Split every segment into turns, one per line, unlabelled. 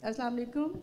Assalamu alaikum.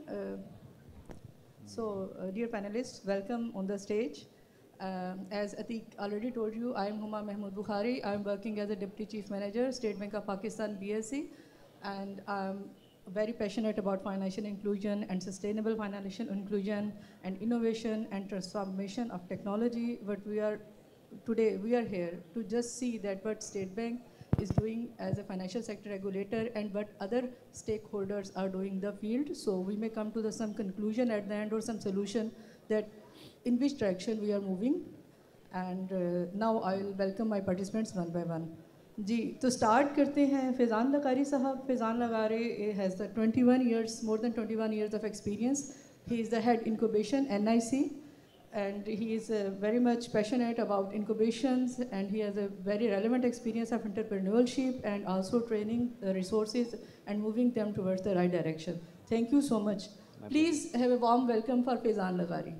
Dear panelists, welcome on the stage. As Atiq already told you, I am Huma Mahmood Bukhari. I am working as a Deputy Chief Manager, State Bank of Pakistan, BSc, and I'm very passionate about financial inclusion and sustainable financial inclusion and innovation and transformation of technology. But today we are here to just see that what State Bank is doing as a financial sector regulator and what other stakeholders are doing in the field. So we may come to some conclusion at the end or some solution that in which direction we are moving. And now I will welcome my participants one by one. जी तो start करते हैं फैज़ान लगारी साहब. Faizan लगारी has 21 years, more than 21 years of experience. He is the head incubation NIC, and he is very much passionate about incubations, and he has a very relevant experience of entrepreneurship and also training the resources and moving them towards the right direction. Thank you so much. Please have a warm welcome for Fezan Lagari.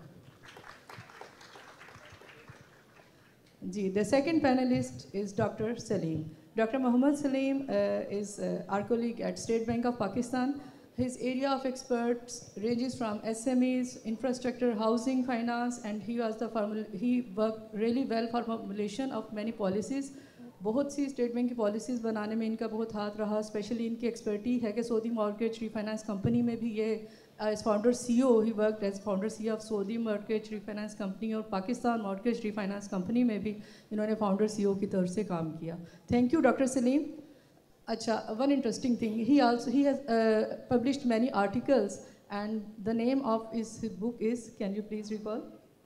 The second panelist is Dr. Salim. Dr. Mohammad Salim is our colleague at State Bank of Pakistan. His area of experts ranges from SMEs, infrastructure, housing, finance, and he worked really well for formulation of many policies. बहुत सी State Bank की policies बनाने में इनका बहुत हाथ रहा. Specially इनकी एक्सपर्टी है कि सऊदी मॉर्गेज रीफाइनेंस कंपनी में भी ये एज फाउंडर CEO ही worked as founder CEO of Saudi mortgage refinance company, और पाकिस्तान मॉर्गेज रीफाइनेंस कंपनी में भी इन्होंने फाउंडर CEO की तरफ से काम किया. Thank you doctor Saleem. अच्छा, one interesting thing, he has published many articles, and the name of his book is, can you please recall?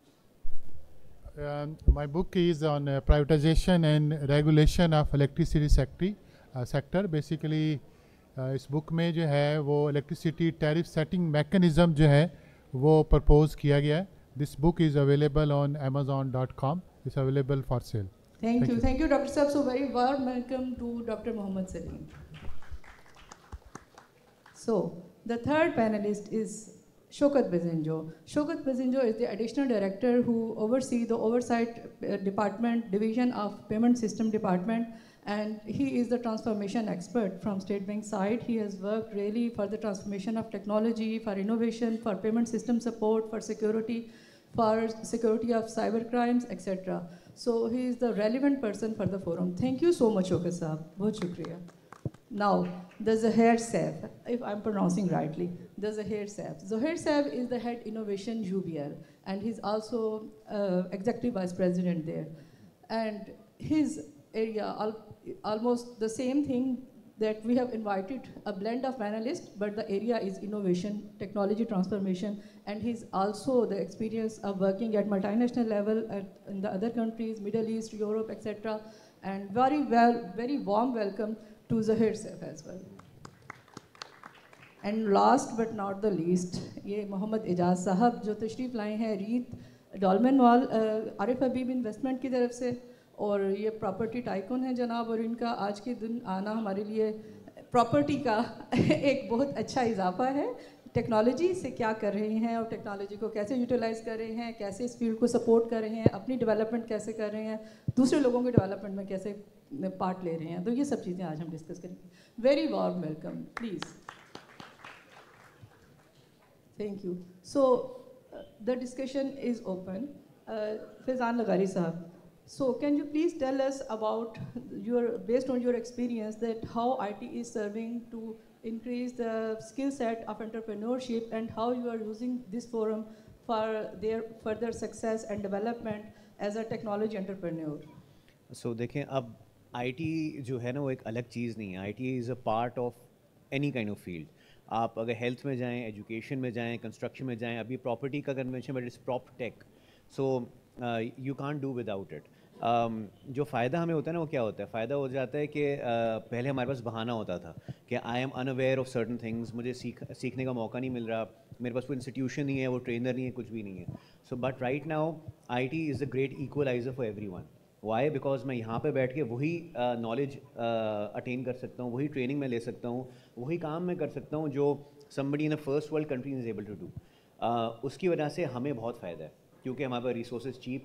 My book is on privatization and regulation of electricity sector. Basically इस book में जो है वो electricity tariff setting mechanism जो है वो propose किया गया है. This book is available on amazon.com. It's available for sale.
Thank you, Dr. Saab. So very warm welcome to Dr. Mohammad Salim. So the third panelist is Shaukat Bazinjo. Shaukat Bazinjo is the additional director who oversees the oversight division of payment system department, and he is the transformation expert from State Bank side. He has worked really for the transformation of technology, for innovation, for payment system support, for security of cyber crimes, etc. So he is the relevant person for the forum. Thank you so much, Shaukat Saab. Bahut shukriya. Now, the Zahair Saif, if I'm pronouncing rightly, the Zahair Saif. Zahair Saif is the head innovation UBL, and he's also executive vice president there. And his area, almost the same thing, that we have invited a blend of panelists, but the area is innovation, technology transformation, and he's also the experience of working at multinational level in the other countries, Middle East, Europe, etc. And very warm welcome to Zahair Saif as well. And last but not the least, ये मोहम्मद एजाज साहब जो तशरीफ़ लाए हैं रीत डॉलमेन वॉल Arif Habib investment की तरफ से, और ये प्रॉपर्टी टाइकून है जनाब, और इनका आज के दिन आना हमारे लिए प्रॉपर्टी का एक बहुत अच्छा इजाफा है. टेक्नोलॉजी से क्या कर रहे हैं और टेक्नोलॉजी को कैसे यूटिलाइज़ कर रहे हैं, कैसे इस फील्ड को सपोर्ट कर रहे हैं, अपनी डेवलपमेंट कैसे कर रहे हैं, दूसरे लोगों के डेवलपमेंट में कैसे पार्ट ले रहे हैं. तो ये सब चीज़ें आज हम डिस्कस करेंगे. Very warm welcome please. Thank you. So the discussion is open. Faizan लगारी साहब, so can you please tell us about based on your experience, that how IT is serving to increase the skill set of entrepreneurship, and how you are using this forum for their further success and development as a technology entrepreneur?
So देखें, अब IT जो है ना वो एक अलग चीज़ नहीं है. IT is a part of any kind of field. आप अगर हेल्थ में जाएं, एजुकेशन में जाएं, कंस्ट्रक्शन में जाएं, अभी प्रॉपर्टी का convention, but it's proptech, so you can't do without it. जो फ़ायदा हमें होता है ना वो क्या होता है, फ़ायदा हो जाता है कि पहले हमारे पास बहाना होता था कि I am unaware of certain things, मुझे सीखने का मौका नहीं मिल रहा, मेरे पास कोई इंस्टीट्यूशन नहीं है, वो ट्रेनर नहीं है, कुछ भी नहीं है. So but right now IT is a great equaliser for everyone. Why? Because मैं यहाँ पे बैठ के वही नॉलेज अटेन कर सकता हूँ, वही ट्रेनिंग में ले सकता हूँ, वही काम मैं कर सकता हूँ जो somebody in a first world country is able to do. उसकी वजह से हमें बहुत फ़ायदा है, क्योंकि हमारे पास रिसोर्सेज चीप है,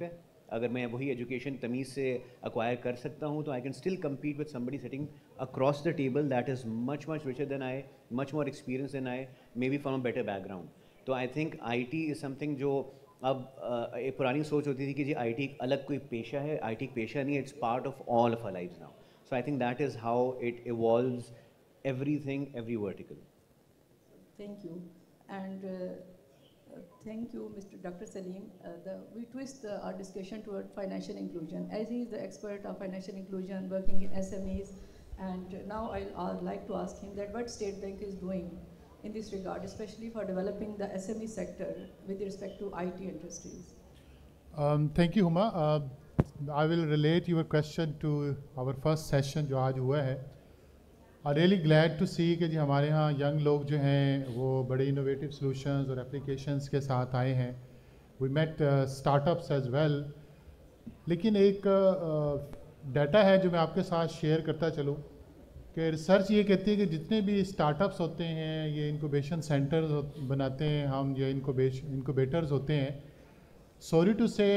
اگر میں وہی ایجوکیشن تمیز سے اکوائر کر سکتا ہوں تو I can still compete with somebody sitting across the table that is much richer than I, much more experienced than I, maybe from a better background. تو I think I T is something جو اب ایک پرانی سوچ ہوتی تھی کہ جی آئی ٹی ایک الگ کوئی پیشہ ہے, آئی ٹی ایک پیشہ نہیں ہے, it's part of all of our lives now. So I think that is how it evolves everything, every vertical.
Thank you. And thank you, Mr. Dr. Salim. We twist our discussion toward financial inclusion. As he is the expert of financial inclusion, working in SMEs, and now I'd like to ask him that what State Bank is doing in this regard, especially for developing the SME sector with respect to IT industries.
Thank you, Huma. I will relate your question to our first session جو آج ہوا ہے. Really glad to سی کہ جی ہمارے ہاں young لوگ جو ہیں وہ بڑے انوویٹیو سلوشنز اور اپلیکیشنز کے ساتھ آئے ہیں. We meet startups as well. لیکن ایک ڈیٹا ہے جو میں آپ کے ساتھ شیئر کرتا چلوں کہ ریسرچ یہ کہتی ہے کہ جتنے بھی اسٹارٹ اپس ہوتے ہیں, یہ انکوبیشن سینٹرز بناتے ہیں ہم, یا انکوبیٹرز ہوتے ہیں, سوری ٹو سے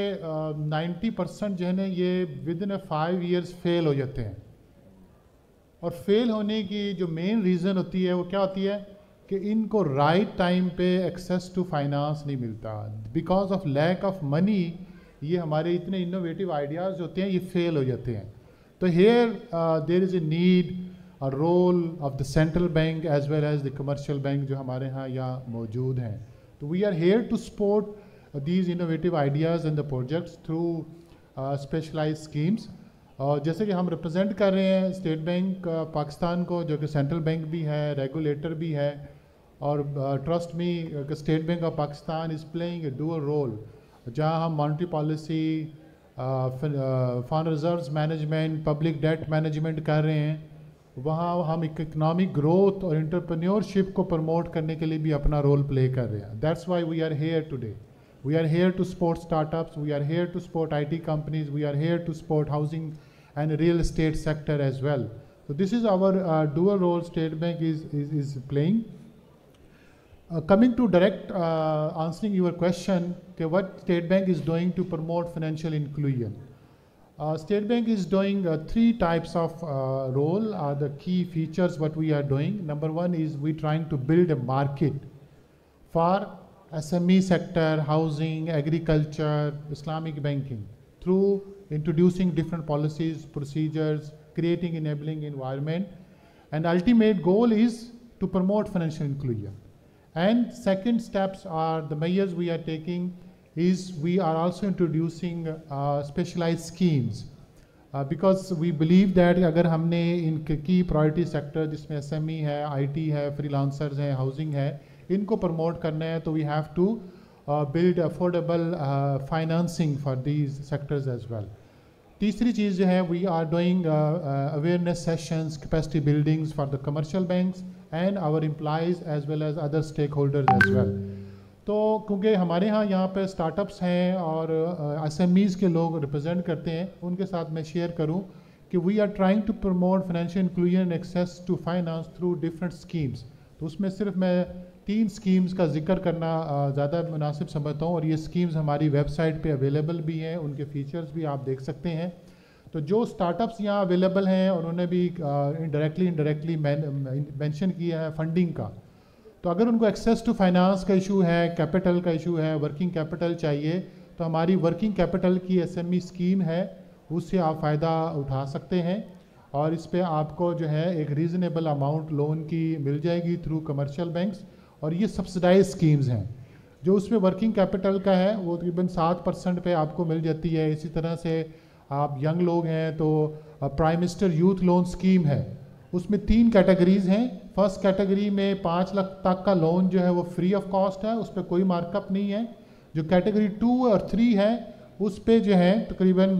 90% جو ہے نا یہ ود ان 5 years فیل ہو جاتے ہیں. اور فیل ہونے کی جو مین ریزن ہوتی ہے وہ کیا ہوتی ہے کہ ان کو رائٹ ٹائم پہ ایکسیس ٹو فائنانس نہیں ملتا. Because of lack of money یہ ہمارے اتنے انوویٹیو آئیڈیاز ہوتے ہیں یہ فیل ہو جاتے ہیں. تو here there is a need a role of the central bank as well as the commercial bank جو ہمارے ہاں یہاں موجود ہیں. تو we are here to support these innovative ideas and the projects through specialized schemes. اور جیسے کہ ہم ریپرزینٹ کر رہے ہیں اسٹیٹ بینک پاکستان کو, جو کہ سینٹرل بینک بھی ہے, ریگولیٹر بھی ہے, اور ٹرسٹ می کہ State Bank of Pakistan is playing a dual role, جہاں ہم monetary policy, foreign reserves management, public debt management کر رہے ہیں, وہاں ہم ایک اکنامک گروتھ اور انٹرپرینیورشپ کو پروموٹ کرنے کے لیے بھی اپنا رول پلے کر رہے ہیں. That's why we are here today. We are here to support startups, we are here to support IT companies, we are here to support housing and real estate sector as well. So this is our dual role State Bank is playing. Coming to direct answering your question, what State Bank is doing to promote financial inclusion. State Bank is doing 3 types of role, are the key features what we are doing. Number 1 is we trying to build a market for SME sector, housing, agriculture, Islamic banking, through introducing different policies, procedures, creating enabling environment, and ultimate goal is to promote financial inclusion. And second steps are the measures we are taking is we are also introducing specialized schemes, because we believe that اگر ہم نے ان کی priority sector جس میں SME ہے, IT ہے, freelancers ہیں, housing ہے, ان کو پروموٹ کرنا ہے, تو we have to build affordable financing for these sectors as well. تیسری چیز جو ہے we are doing awareness sessions, capacity buildings for the commercial banks and our employees as well as other stakeholders as well. تو کیونکہ ہمارے ہاں یہاں پہ اسٹارٹ اپس ہیں اور ایس ایم ایز کے لوگ ریپرزینٹ کرتے ہیں, ان کے ساتھ میں شیئر کروں کہ we are trying to promote financial inclusion and access to finance through different schemes. تو اس میں صرف میں 3 اسکیمز کا ذکر کرنا زیادہ مناسب سمجھتا ہوں, اور یہ اسکیمز ہماری ویب سائٹ پہ اویلیبل بھی ہیں, ان کے فیچرز بھی آپ دیکھ سکتے ہیں. تو جو اسٹارٹ اپس یہاں اویلیبل ہیں انہوں نے بھی انڈائریکٹلی مینشن کیا ہے فنڈنگ کا. تو اگر ان کو ایکسیس ٹو فائنانس کا ایشو ہے, کیپٹل کا ایشو ہے, ورکنگ کیپٹل چاہیے, تو ہماری ورکنگ کیپٹل کی ایس ایم ای اسکیم ہے, اس سے آپ فائدہ اٹھا سکتے ہیں, اور اس پہ آپ کو جو ہے ایک ریزنیبل اماؤنٹ لون کی مل جائے گی تھرو کمرشیل بینکس. اور یہ سبسڈائز اسکیمز ہیں. جو اس میں ورکنگ کیپٹل کا ہے وہ تقریباً 7% پہ آپ کو مل جاتی ہے. اسی طرح سے آپ ینگ لوگ ہیں تو Prime Minister youth loan scheme ہے, اس میں 3 کیٹیگریز ہیں. فرسٹ کیٹیگری میں 5 لاکھ تک کا لون جو ہے وہ فری آف کاسٹ ہے, اس پہ کوئی مارک اپ نہیں ہے. جو کیٹیگری 2 اور 3 ہے اس پہ جو ہے تقریباً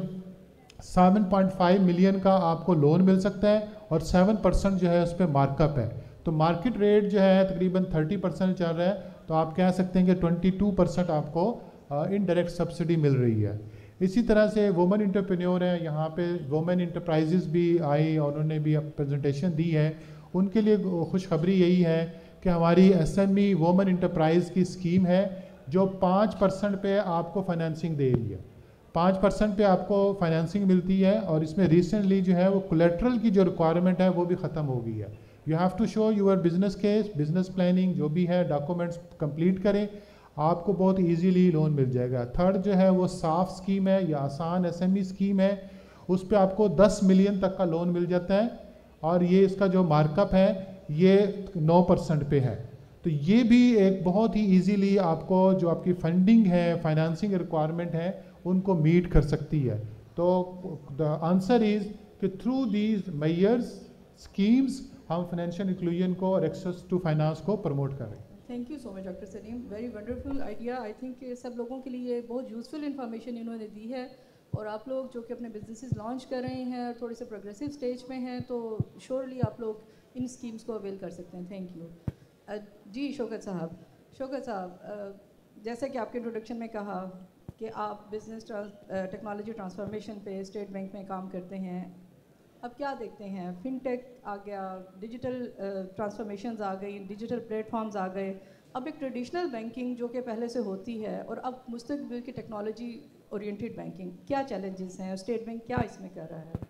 7.5 ملین کا آپ کو لون مل سکتا ہے, اور 7% جو ہے اس پہ مارک اپ ہے. تو مارکیٹ ریٹ جو ہے تقریباً 30% چل رہا ہے, تو آپ کہہ سکتے ہیں کہ 22% آپ کو انڈائریکٹ سبسڈی مل رہی ہے. اسی طرح سے وومن انٹرپرینیور ہیں, یہاں پہ وومن انٹرپرائزز بھی آئی اور انہوں نے بھی پریزنٹیشن دی ہے. ان کے لیے خوشخبری یہی ہے کہ ہماری S M E women enterprise کی اسکیم ہے جو 5% پہ آپ کو فائنینسنگ دے رہی ہے. 5% پہ آپ کو فائنینسنگ ملتی ہے, اور اس میں ریسنٹلی جو ہے وہ کولیٹرل کی جو ریکوائرمنٹ ہے وہ بھی ختم ہو گئی ہے. You have to show your business case, business planning جو بھی ہے, ڈاکومنٹس کمپلیٹ کریں, آپ کو بہت ایزیلی لون مل جائے گا. تھرڈ جو ہے وہ صاف اسکیم ہے یا آسان ایس ایم ای اسکیم ہے, اس پہ آپ کو 10 ملین تک کا لون مل جاتا ہے, اور یہ اس کا جو مارک اپ ہے یہ 9% پہ ہے. تو یہ بھی ایک بہت ہی ایزیلی آپ کو جو آپ کی فنڈنگ ہے, فائنانسنگ ریکوائرمنٹ ہے, ان کو میٹ کر سکتی ہے. تو دا آنسر از کہ تھرو دیز میئرز اسکیمز ہم فائنینشیل انکلوژن کو اور ایکسیس ٹو فائنانس کو پروموٹ کر رہے ہیں.
Thank you so much doctor Saleem, very wonderful idea. I think کہ سب لوگوں کے لیے بہت یوزفل انفارمیشن انہوں نے دی ہے, اور آپ لوگ جو کہ اپنے بزنسز لانچ کر رہے ہیں اور تھوڑے سے پروگریسو اسٹیج میں ہیں, تو شیورلی آپ لوگ ان اسکیمس کو اویل کر سکتے ہیں. Thank you. جی شوکت صاحب, جیسا کہ آپ کے انٹروڈکشن میں کہا کہ آپ بزنس ٹیکنالوجی ٹرانسفارمیشن پہ اسٹیٹ بینک میں کام کرتے ہیں, اب کیا دیکھتے ہیں, فن ٹیک آ گیا, ڈیجیٹل ٹرانسفارمیشنز آ گئی, ڈیجیٹل پلیٹ فارمز آ گئے, اب ایک ٹریڈیشنل بینکنگ جو کہ پہلے سے ہوتی ہے, اور اب مستقبل کی ٹیکنالوجی اورینٹیڈ بینکنگ, کیا چیلنجز ہیں, اسٹیٹ بینک کیا اس میں کر رہا ہے؟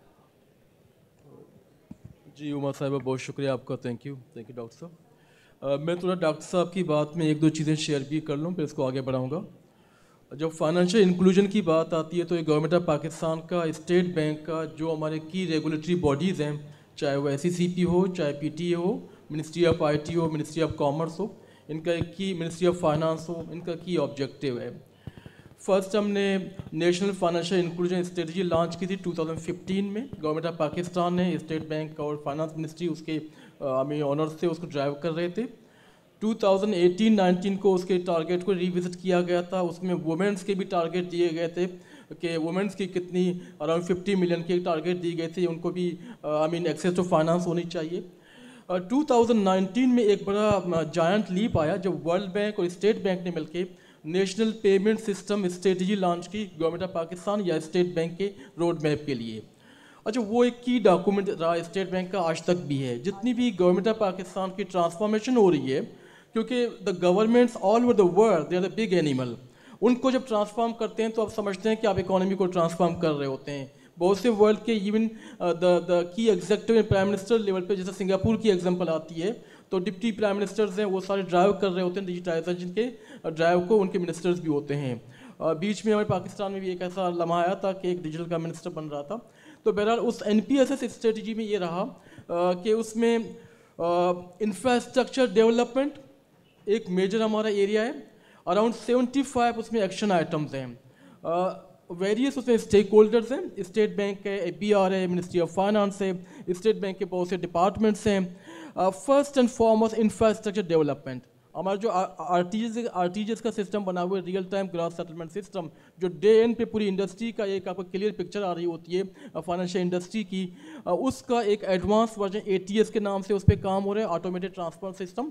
جی عمر صاحبہ بہت شکریہ آپ کا, تھینک یو ڈاکٹر صاحب. میں تھوڑا ڈاکٹر صاحب کی بات میں ایک دو چیزیں شیئر بھی کر لوں, پھر اس کو آگے بڑھاؤں گا. جب فائنینشیل انکلوژن کی بات آتی ہے تو یہ گورنمنٹ آف پاکستان کا, اسٹیٹ بینک کا جو ہمارے کی ریگولیٹری باڈیز ہیں, چاہے وہ ایس ای سی پی ہو, چاہے پی ٹی اے ہو, منسٹری آف آئی ٹی ہو, منسٹری آف کامرس ہو, ان کا ایک کی منسٹری آف فائنانس ہو, ان کا کی آبجیکٹیو ہے. فرسٹ ہم نے national financial inclusion strategy launch کی تھی 2015 میں. گورنمنٹ آف پاکستان نے, اسٹیٹ بینک اور فائنانس منسٹری اس کے آنرس سے اس کو ڈرائیو کر رہے تھے. 2018-19 کو اس کے ٹارگیٹ کو ریوزٹ کیا گیا تھا. اس میں وومنس کے بھی ٹارگیٹ دیے گئے تھے کہ وومنس کی کتنی اراؤنڈ 50 ملین کے ٹارگیٹ دی گئی تھی, ان کو بھی ایکسیس ٹو فائنانس ہونی چاہیے. 2019 میں ایک بڑا جائنٹ لیپ آیا جب ورلڈ بینک اور اسٹیٹ بینک نے مل کے national payment system strategy launch کی گورنمنٹ آف پاکستان یا اسٹیٹ بینک کے روڈ میپ کے لیے. اچھا, وہ ایک کی ڈاکومنٹ رہا اسٹیٹ بینک کا آج تک بھی ہے. جتنی بھی گورنمنٹ آف پاکستان کی ٹرانسفارمیشن ہو رہی ہے, کیونکہ the governments all over the world they are the big animal, ان کو جب ٹرانسفارم کرتے ہیں تو آپ سمجھتے ہیں کہ آپ اکانومی کو ٹرانسفارم کر رہے ہوتے ہیں. بہت سے ورلڈ کے ایون دا کی ایگزیکٹو پرائم منسٹر لیول پہ, جیسے سنگاپور کی ایگزامپل آتی ہے, تو ڈپٹی پرائم منسٹرز ہیں وہ سارے ڈرائیو کر رہے ہوتے ہیں ڈیجیٹائزیشن کے ڈرائیو کو, ان کے منسٹرز بھی ہوتے ہیں. بیچ میں ہمارے پاکستان میں بھی ایک ایسا لمحہ آیا تھا کہ ایک ڈیجیٹل کا منسٹر بن رہا تھا. تو بہرحال اس N P S S strategy میں یہ رہا کہ اس میں انفراسٹرکچر ڈیولپمنٹ ایک میجر ہمارا ایریا ہے. اراؤنڈ 75 اس میں ایکشن آئٹمز ہیں. ویریس اس میں اسٹیک ہولڈرز ہیں, اسٹیٹ بینک ہے, اے پی آر ہے, منسٹری آف فائنانس ہے, اسٹیٹ بینک کے بہت سے ڈپارٹمنٹس ہیں. First and foremost infrastructure development, ہمارا جو آر ٹی جی ایس کا سسٹم بنا ہوا ہے, real time gross settlement system, جو ڈے اینڈ پہ پوری انڈسٹری کا ایک آپ کو کلیئر پکچر آ رہی ہوتی ہے فائنینشیل انڈسٹری کی, اس کا ایک ایڈوانس ورژن ATS کے نام سے اس پہ کام ہو رہا ہے, automated transfer system.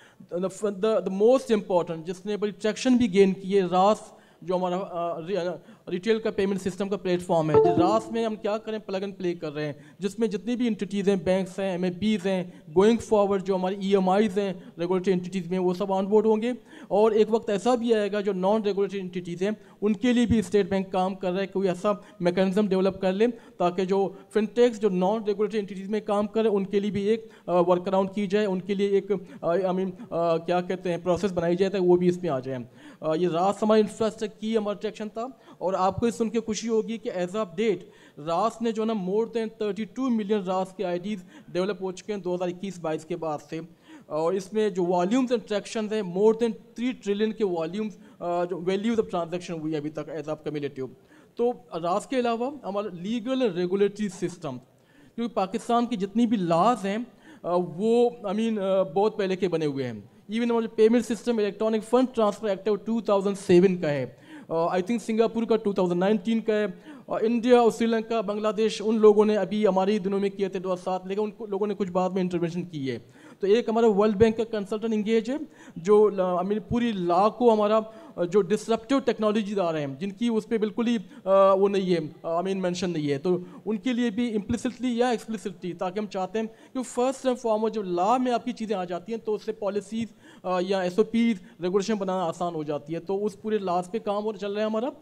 The most important جس نے بڑی ٹریکشن بھی گین کی ہے, راس جو ہمارا ریٹیل کا پیمنٹ سسٹم کا پلیٹ فارم ہے. راس میں ہم کیا کریں, پلگ اینڈ پلے کر رہے ہیں, جس میں جتنی بھی انٹیٹیز ہیں, بینکس ہیں, MFBs ہیں, گوئنگ فارورڈ جو ہماری EMIs ہیں ریگولیٹری انٹیٹیز میں, وہ سب آن بورڈ ہوں گے. اور ایک وقت ایسا بھی آئے گا جو نان ریگولیٹری انٹیٹیز ہیں ان کے لیے بھی اسٹیٹ بینک کام کر رہا ہے, کوئی ایسا میکینزم ڈیولپ کر لیں تاکہ جو فنٹیکس جو نان ریگولیٹری انٹیٹیز میں کام کریں ان کے لیے بھی ایک ورک اراؤنڈ کی جائے, ان کے لیے ایک کیا کہتے ہیں پروسیس بنائی جائے وہ بھی اس میں آ جائیں. یہ راس ہمارا انفراسٹرکچر کی ہمارا ٹریکشن تھا. اور آپ کو یہ سن کے خوشی ہوگی کہ ایز آف ڈیٹ راس نے جو نا مور دین 32 ملین راس کے IDs ڈیولپ ہو چکے ہیں 2021-22 کے بعد سے. اور اس میں جو والیومز اینڈ ٹرانزیکشنز ہیں, مور دین 3 ٹریلین کے والیومز جو ویلیوز آف ٹرانزیکشن ہوئی ہے ابھی تک ایز آف کمیولیٹیو. تو راس کے علاوہ ہمارا لیگل اینڈ ریگولیٹری سسٹم, کیونکہ پاکستان کی جتنی بھی لاز ہیں وہ بہت پہلے کے بنے ہوئے ہیں. ایون ہمارا payment system electronic fund transfer act 2007 کا ہے, آئی تھنک سنگاپور کا 2019 کا ہے, اور انڈیا اور سری لنکا, بنگلہ دیش ان لوگوں نے ابھی ہمارے دنوں میں کیے تھے 2007, لیکن ان لوگوں نے کچھ بعد میں انٹرونشن کی ہے. تو ایک ہمارا ورلڈ بینک کا کنسلٹنٹ انگیج ہے جو پوری لا کو ہمارا جو ڈسرپٹیو ٹیکنالوجیز آ رہے ہیں جن کی اس پہ بالکل ہی وہ نہیں ہے مینشن نہیں ہے, تو ان کے لیے بھی امپلیسٹلی یا ایکسپلیسٹلی, تاکہ ہم چاہتے ہیں کہ فرسٹ اینڈ فارموسٹ جب لا میں آپ کی چیزیں آ جاتی ہیں تو اس سے پالیسیز یا SOPs ریگولیشن بنانا آسان ہو جاتی ہے. تو اس پورے لاز پہ کام اور چل رہا ہے ہمارا.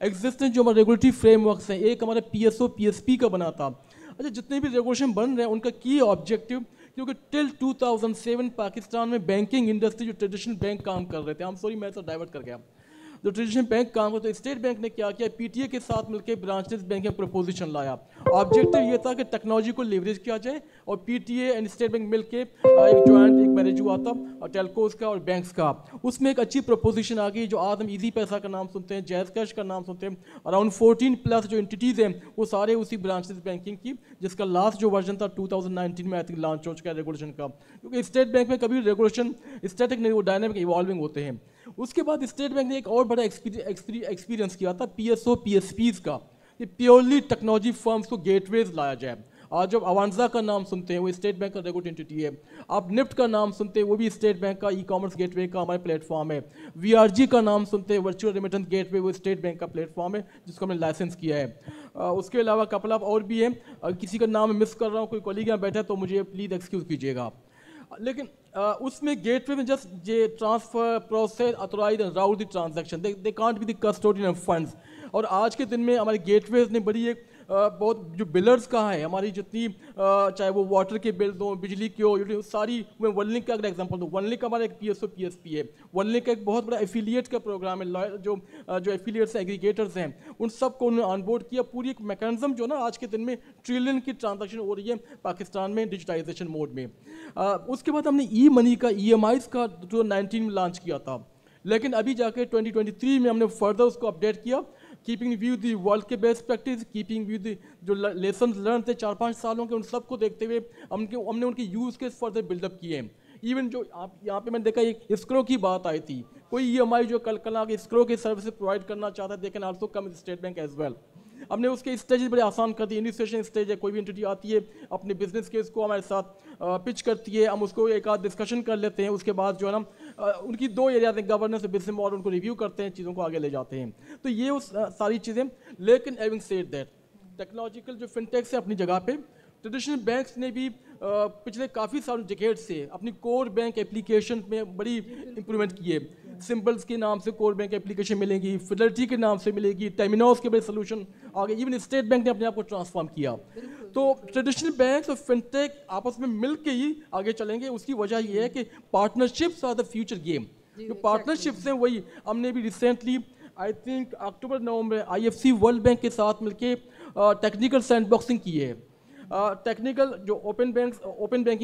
ایگزسٹنگ جو ہمارا ریگولیٹری فریم ورکس ہیں, ایک ہمارا PSO PSP کا بنا تھا. اچھا جتنے بھی ریگولیشن بن رہے ہیں ان کا کی آبجیکٹیو, کیونکہ ٹل 2007 پاکستان میں بینکنگ انڈسٹری جو ٹریڈیشنل بینک کام کر رہے تھے, ہم سوری میں تو ڈائیورٹ کر گیا, جو ٹریڈیشنل بینک کام کرتے, اسٹیٹ بینک نے کیا کیا, PTA کے ساتھ مل کے برانچ بینکنگ پروپوزیشن لایا. آبجیکٹو یہ تھا کہ ٹیکنالوجی کو لیوریج کیا جائے, اور PTA اینڈ اسٹیٹ بینک مل کے ایک جوائنٹ ایک میرج ہوا تھا اور ٹیلکوز کا اور بینکس کا. اس میں ایک اچھی پروپوزیشن آ گئی, جو آج ہم ایزی پیسہ کا نام سنتے ہیں, جیز کیش کا نام سنتے ہیں, اراؤنڈ 14+ جو انٹیٹیز ہیں وہ سارے اسی برانچ بینکنگ کی, جس کا لاسٹ جو ورژن تھا 2019 میں آئی تھنک لانچ ہو چکا ہے ریگولیشن کا, کیونکہ اسٹیٹ بینک میں کبھی ریگولیشن اسٹیٹک نہیں, وہ ڈائنامک ایوالونگ ہوتے ہیں. اس کے بعد اسٹیٹ بینک نے ایک اور بڑا ایکسپیرینس کیا تھا PSO PSPs کا, کہ پیورلی ٹیکنالوجی فرمز کو گیٹ ویز لایا جائے. آج جب اوانزا کا نام سنتے ہیں وہ اسٹیٹ بینک کا ریگولیٹڈ انٹیٹی ہے, آپ نفٹ کا نام سنتے ہیں وہ بھی اسٹیٹ بینک کا ای کامرس گیٹ وے کا ہمارا پلیٹ فارم ہے, VRG کا نام سنتے ہیں ورچوئل ریمیٹنس گیٹ وے, وہ اسٹیٹ بینک کا پلیٹ فارم ہے جس کو ہم نے لائسنس کیا ہے. اس کے علاوہ کپل آف اور بھی ہیں, کسی کا نام مس کر رہا ہوں, کوئی کولیگ یہاں بیٹھا ہے تو مجھے پلیز ایکسکیوز کیجیے گا. لیکن اس میں گیٹ وے میں just transfer process authorise and route the transaction, they can't be the custodian of funds. اور آج کے دن میں ہمارے گیٹ ویز نے بڑی ایک بہت جو بلرز کہاں ہے ہماری جتنی چاہے وہ واٹر کے بل دوں, بجلی کے ہو, ساری, میں ون لنک کا اگر ایگزامپل دوں, ون لنک ہمارا ایک PSO PSP ہے, ون لنک کا ایک بہت بڑا ایفیلیٹ کا پروگرام ہے, جو ایفیلیٹس ایگریگیٹرز ہیں ان سب کو انہوں نے آن بورڈ کیا. پوری ایک میکانزم جو نا آج کے دن میں ٹریلین کی ٹرانزیکشن ہو رہی ہے پاکستان میں ڈیجیٹائزیشن موڈ میں. اس کے بعد ہم نے ای منی کا EMIs کا 2019 میں لانچ کیا تھا, لیکن ابھی جا کے 2023 میں ہم نے فردر اس کو اپڈیٹ کیا, کیپنگ ویو دی ورلڈ کے best practice, keeping view the جو لیسنز لرن تھے 4-5 سالوں کے, ان سب کو دیکھتے ہوئے ہم نے ان کے use case further build up کیے ہیں. ایون جو آپ یہاں پہ میں نے دیکھا ایک اسکرو کی بات آئی تھی, کوئی EMI جو کل آ کے اسکرو کی سروسز پرووائڈ کرنا چاہتا ہے, they can also come state bank as well. ہم نے اس کے اسٹیجز بڑے آسان کر دی, انیشیشن اسٹیج ہے, کوئی بھی انٹیٹی آتی ہے اپنے بزنس کیس کو ہمارے ساتھ پچ کرتی ہے, ہم اس کو ایک آدھ ڈسکشن کر لیتے ہیں, اس کے بعد جو ہے نا ان کی 2 ایریاز ہیں, گورننس اور بزنس ماڈل, ان کو ریویو کرتے ہیں, چیزوں کو آگے لے جاتے ہیں. تو یہ اس ساری چیزیں. لیکن ہیونگ سیڈ دیٹ, ٹیکنالوجیکل جو فنٹیکس ہے اپنی جگہ پہ, ٹریڈیشنل بینکس نے بھی پچھلے کافی سال ڈیکیڈ سے اپنی کور بینک اپلیکیشن میں بڑی امپرومنٹ کی ہے. سمبلس کے نام سے کور بینک اپلیکیشن ملے گی, فیڈلٹی کے نام سے ملے گی, ٹرمینوس کے بڑے سولوشن آگے, ایون اسٹیٹ بینک نے اپنے آپ کو ٹرانسفارم کیا. تو ٹریڈیشنل بینکس اور فنٹیک آپس میں مل کے ہی آگے چلیں گے. اس کی وجہ یہ ہے کہ partnerships are the future game. جو پارٹنرشپس ہیں وہی ہم نے بھی recently I think October November IFC world bank کے ساتھ مل کے ٹیکنیکل سینڈ باکسنگ کی ہے. ٹیکنیکل جو اوپن بینکنگ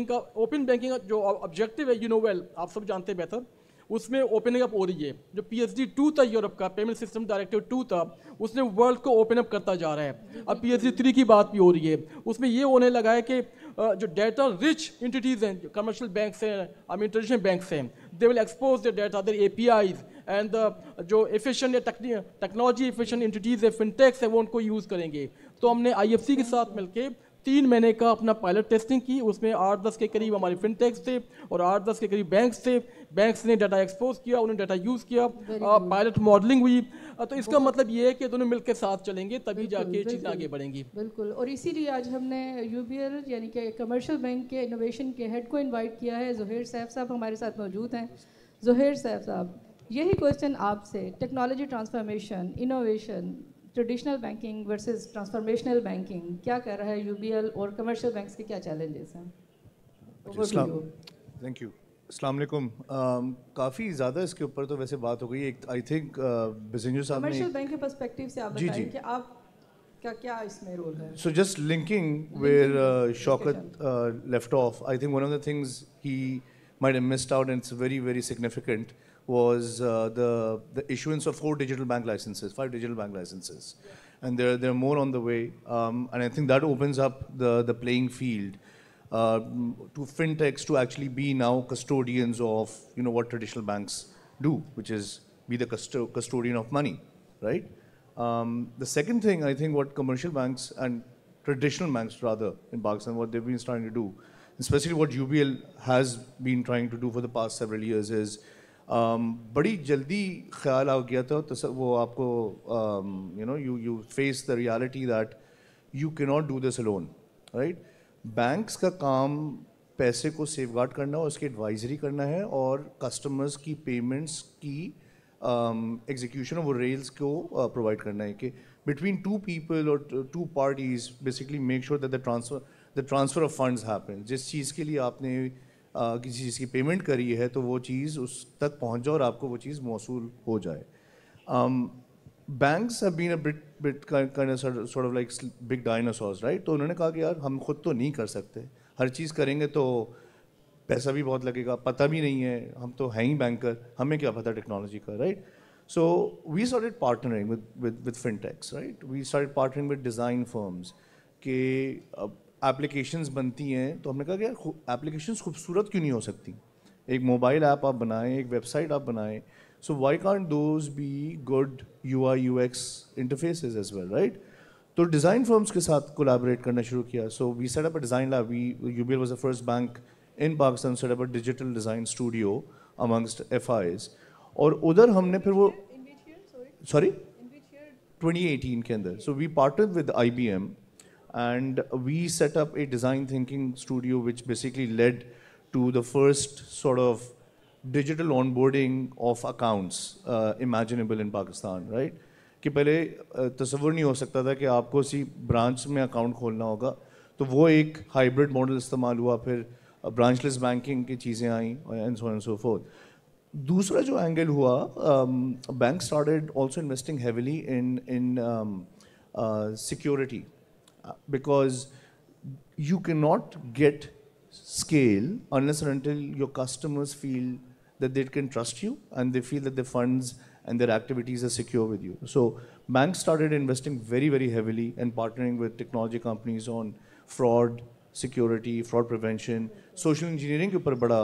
کا جو آبجیکٹو ہے, یو نو ویل, آپ سب جانتے ہیں بہتر, اس میں اوپننگ اپ ہو رہی ہے. جو PSD 2 تھا یورپ کا, پیمنٹ سسٹم ڈائریکٹیو 2 تھا, اس نے ورلڈ کو اوپن اپ کرتا جا رہا ہے. اب PSD 3 کی بات بھی ہو رہی ہے. اس میں یہ ہونے لگا ہے کہ جو ڈیٹا رچ انٹیٹیز ہیں, جو کمرشل بینکس ہیں, ٹریڈیشنل بینکس ہیں, they will expose their data, their APIs, and جو ایفیشینٹ ٹیکنالوجی ایفیشینٹ انٹیٹیز ہے, فنٹیکس ہے, وہ ان کو یوز کریں گے. تو ہم نے IFC کے ساتھ مل کے 3 مہینے کا اپنا پائلٹ ٹیسٹنگ کی. اس میں 8-10 کے قریب ہمارے فنٹیکس تھے اور 8-10 کے قریب بینکس تھے. بینکس نے ڈیٹا ایکسپوز کیا, انہوں نے ڈیٹا یوز کیا, پائلٹ ماڈلنگ ہوئی. تو اس کا مطلب یہ ہے کہ دونوں مل کے ساتھ چلیں گے تبھی جا کے چیزیں آگے بڑھیں گی.
بالکل. اور اسی لیے آج ہم نے UBL یعنی کہ کمرشل بینک کے انوویشن کے ہیڈ کو انوائٹ کیا ہے. زہیر سیف صاحب ہمارے ساتھ موجود ہیں. زہیر سیف صاحب, یہی کوشچن آپ سے, technology transformation, innovation, traditional banking versus transformational banking, کیا کر رہا ہے UBL اور کمرشل بینکس کے کیا چیلنجز ہیں؟
Thank you. السلام علیکم. کافی زیادہ اس کے اوپر تو ویسے بات ہو گئی. ایک آئی تھنک بزنجو صاحب نے
کمرشل بینک کے پرسپیکٹیو سے آپ بتائیں کہ آپ کا کیا اس میں رول ہے.
So just linking where Shaukat left off, I think one of the things he might have missed out, and it's very, very significant, was the issuance of 5 digital bank licenses. And there are more on the way, and I think that opens up the playing field to fintechs to actually be now custodians of, you know, what traditional banks do, which is be the custodian of money, right? The second thing, I think, what commercial banks and traditional banks rather in Pakistan, what they've been trying to do, especially what UBL has been trying to do for the past several years, is بڑی جلدی خیال آ گیا تھا. وہ آپ کو you face the reality that you cannot do this alone, right? Banks کا کام پیسے کو سیف گارڈ کرنا اور اس کی ایڈوائزری کرنا ہے, اور کسٹمرز کی پیمنٹس کی ایگزیکیوشن وہ ریلس کو پرووائڈ کرنا ہے کہ بٹوین ٹو پیپل اور two parties basically make sure that the transfer of funds happen. جس چیز کے لیے آپ نے کسی چیز کی پیمنٹ کری ہے تو وہ چیز اس تک پہنچ جائے اور آپ کو وہ چیز موصول ہو جائے. Banks have been a bit sort of like big dinosaurs right. تو انہوں نے کہا کہ یار ہم خود تو نہیں کر سکتے, ہر چیز کریں گے تو پیسہ بھی بہت لگے گا, پتہ بھی نہیں ہے, ہم تو ہیں ہی بینکر, ہمیں کیا پتہ ٹیکنالوجی کا right. So we started partnering with fintechs right. We started partnering with design firms کہ ایپلیکیشنز بنتی ہیں تو ہم نے کہا کہ یار ایپلیکیشنز خوبصورت کیوں نہیں ہو سکتی. ایک موبائل ایپ آپ بنائیں, ایک ویب سائٹ آپ بنائیں, so why can't those be good UI UX interfaces as well right. تو ڈیزائن فرمز کے ساتھ کولیبریٹ کرنا شروع کیا. So we set up a design lab. UBL was the first bank in Pakistan set up a digital design studio amongst FIs. اور ادھر ہم نے پھر وہ سوری 2018 کے اندر so we partnered with IBM and we set up a design thinking studio which basically led to the first sort of digital onboarding of accounts imaginable in Pakistan right. کہ پہلے تصور نہیں ہو سکتا تھا کہ آپ کو اسی برانچ میں اکاؤنٹ کھولنا ہوگا, تو وہ ایک ہائبرڈ ماڈل استعمال ہوا. پھر برانچ لیس بینکنگ کی چیزیں آئیں and so and so forth. دوسرا جو اینگل ہوا, bank started also investing heavily in security because you can not get scale unless and until your customers feel that they can trust you and they feel that their funds and their activities are secure with you. So banks started investing very, very heavily and partnering with technology companies on fraud, security, fraud prevention, social engineering کے اوپر بڑا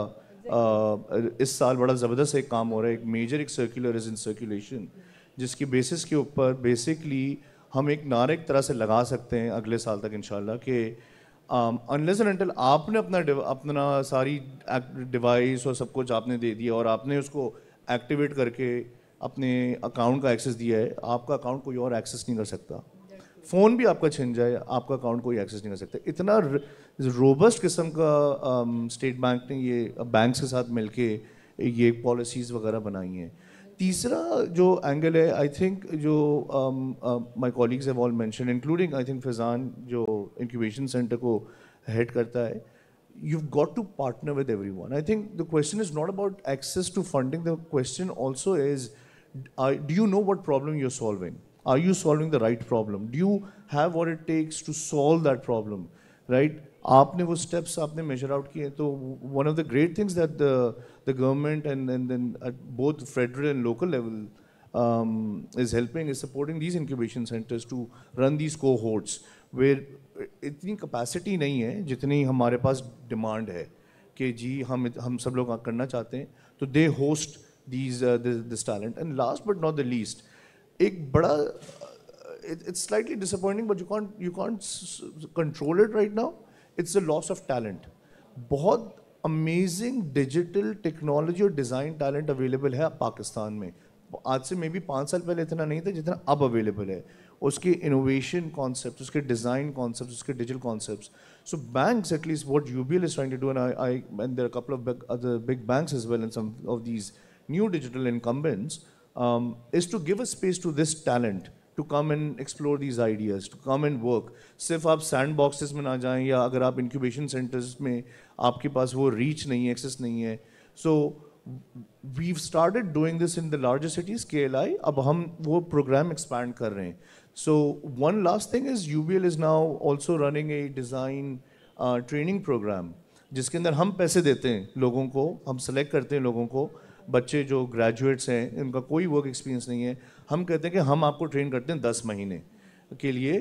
اس سال بڑا زبردست ایک کام ہو رہا ہے. ایک میجر ایک سرکولر از ان سرکولیشن جس کی بیسس کے اوپر بیسکلی ہم ایک نعرہ ایک طرح سے لگا سکتے ہیں اگلے سال تک انشاءاللہ کہ unless and until آپ نے اپنا ساری ڈیوائس اور سب کچھ آپ نے دے دیا اور آپ نے اس کو ایکٹیویٹ کر کے اپنے اکاؤنٹ کا ایکسیس دیا ہے, آپ کا اکاؤنٹ کوئی اور ایکسیس نہیں کر سکتا. فون بھی آپ کا چھن جائے, آپ کا اکاؤنٹ کوئی ایکسیس نہیں کر سکتا. اتنا روبسٹ قسم کا اسٹیٹ بینک نے یہ بینکس کے ساتھ مل کے یہ پالیسیز وغیرہ بنائی ہیں. تیسرا جو اینگل ہے آئی تھنک جو my colleagues have all mention including I think Faizan جو انکیوبیشن سینٹر کو ہیڈ کرتا ہے, you've got to partner with everyone. I think the question is not about access to funding. The question also is, do you know what problem you're solving? Are you solving the right problem? Do you have what it takes to solve that problem? Right? آپ نے وہ steps آپ نے major out کیے. تو one of the great things that the government and then at both federal and local level is helping is supporting these incubation centres to run these cohorts where اتنی capacity نہیں ہے جتنی ہمارے پاس demand ہے کہ جی ہم سب لوگ کرنا چاہتے ہیں. تو they host this talent. And last but not the least, ایک بڑا it's slightly disappointing but you can't control it right now, it's a loss of talent. بہت امیزنگ ڈیجیٹل ٹیکنالوجی اور ڈیزائن ٹیلنٹ اویلیبل ہے پاکستان میں. آج سے may be 5 سال پہلے اتنا نہیں تھا جتنا اب اویلیبل ہے. اس کے انوویشن کانسیپٹ, اس کے ڈیزائن کانسیپٹ, اس کے digital concepts. So banks at least what UBL is trying to do, and there are a couple of other big banks as well and some of these new digital incumbents, is to give a space to this talent to come and explore these ideas, to come and work. صرف آپ send boxes میں نہ جائیں, یا اگر آپ incubation centres میں آپ کے پاس وہ ریچ نہیں ہے, ایکسیس نہیں ہے. سو we've started doing this in the larger cities, KLI. اب ہم وہ پروگرام ایکسپینڈ کر رہے ہیں. So one last thing is UBL is now also running a design training program جس کے اندر ہم پیسے دیتے ہیں لوگوں کو, ہم سلیکٹ کرتے ہیں لوگوں کو, بچے جو گریجویٹس ہیں ان کا کوئی ورک ایکسپیرینس نہیں ہے, ہم کہتے ہیں کہ ہم آپ کو ٹرین کرتے ہیں 10 مہینے کے لیے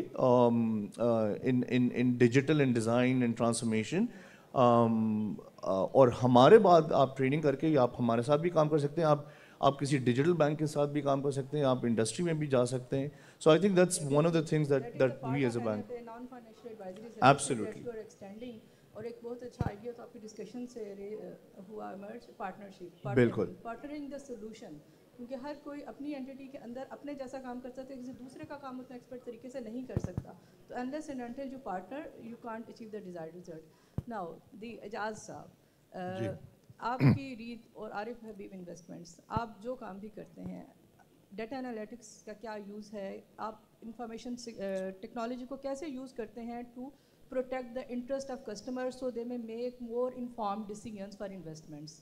in digital and design and transformation. اور ہمارے بعد آپ ٹریننگ کر کے آپ ہمارے ساتھ بھی کام کر سکتے ہیں, آپ کسی ڈیجیٹل بینک کے ساتھ بھی کام کر سکتے ہیں, آپ انڈسٹری میں بھی جا سکتے ہیں. So I think that's one of the things that we as a bank absolutely.
اور ایک بہت اچھا آئیڈیا تو آپ کی ڈسکشن سے ہوا ایمرج, پارٹنرشپ,
بالکل
پارٹنرنگ دا سولوشن. کیونکہ ہر کوئی اپنی اینٹی کے اندر اپنے جیسا کام کر سکتا ہے, کسی دوسرے کا کام اتنا ایکسپرٹ طریقے سے نہیں کر سکتا. تو unless and until you partner, you can't achieve the desired result. Now, the Ijaz Saab, آپ کی ریت اور عارف حبیب انویسٹمنٹس آپ جو کام بھی کرتے ہیں, ڈیٹا انالیٹکس کا کیا یوز ہے, آپ انفارمیشن ٹیکنالوجی کو کیسے یوز کرتے ہیں to protect the interest of customers so they may make more informed decisions for investments?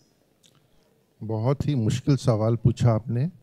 بہت ہی مشکل سوال پوچھا آپ نے,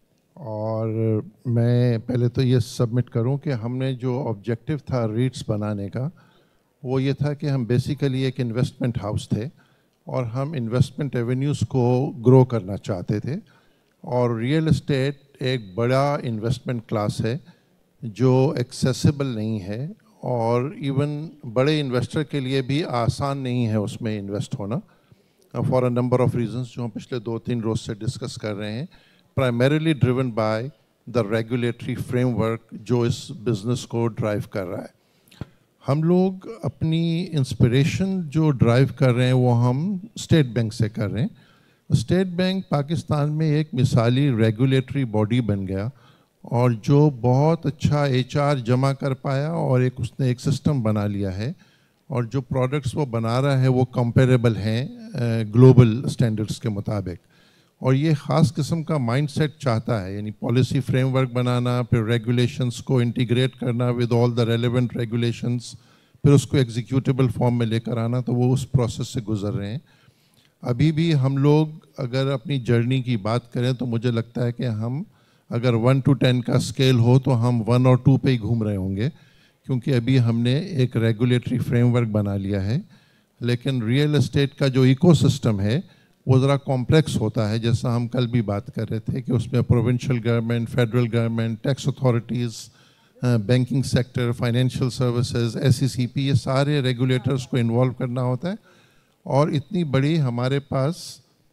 اور میں پہلے تو یہ سبمٹ کروں کہ ہم نے جو آبجیکٹیو تھا ریٹس بنانے کا وہ یہ تھا کہ ہم بیسیکلی ایک انویسٹمنٹ ہاؤس تھے اور ہم انویسٹمنٹ ایونیوز کو گرو کرنا چاہتے تھے, اور ریئل اسٹیٹ ایک بڑا انویسٹمنٹ کلاس ہے جو ایکسیسیبل نہیں ہے, اور ایون بڑے انویسٹر کے لیے بھی آسان نہیں ہے اس میں انویسٹ ہونا for a number of reasons جو ہم پچھلے 2-3 روز سے ڈسکس کر رہے ہیں, primarily driven by the regulatory framework جو اس بزنس کو ڈرائیو کر رہا ہے. ہم لوگ اپنی انسپریشن جو ڈرائیو کر رہے ہیں وہ ہم اسٹیٹ بینک سے کر رہے ہیں. اسٹیٹ بینک پاکستان میں ایک مثالی ریگولیٹری باڈی بن گیا اور جو بہت اچھا HR جمع کر پایا, اور اس نے ایک سسٹم بنا لیا ہے, اور جو پروڈکٹس وہ بنا رہا ہے وہ کمپیریبل ہیں گلوبل اسٹینڈرڈس کے مطابق, اور یہ خاص قسم کا مائنڈ سیٹ چاہتا ہے, یعنی پالیسی فریم ورک بنانا, پھر ریگولیشنس کو انٹیگریٹ کرنا with all the relevant regulations, پھر اس کو ایگزیکیوٹیبل فارم میں لے کر آنا, تو وہ اس پروسیس سے گزر رہے ہیں. ابھی بھی ہم لوگ اگر اپنی جرنی کی بات کریں تو مجھے لگتا ہے کہ ہم اگر 1 to 10 کا اسکیل ہو تو ہم 1 اور 2 پہ ہی گھوم رہے ہوں گے, کیونکہ ابھی ہم نے ایک ریگولیٹری فریم ورک بنا لیا ہے. لیکن ریئل اسٹیٹ کا جو ایکو سسٹم ہے وہ ذرا کمپلیکس ہوتا ہے, جیسا ہم کل بھی بات کر رہے تھے کہ اس میں provincial government, federal government, tax authorities, banking sector, financial services, SECP, یہ سارے ریگولیٹرز کو انوالو کرنا ہوتا ہے, اور اتنی بڑی ہمارے پاس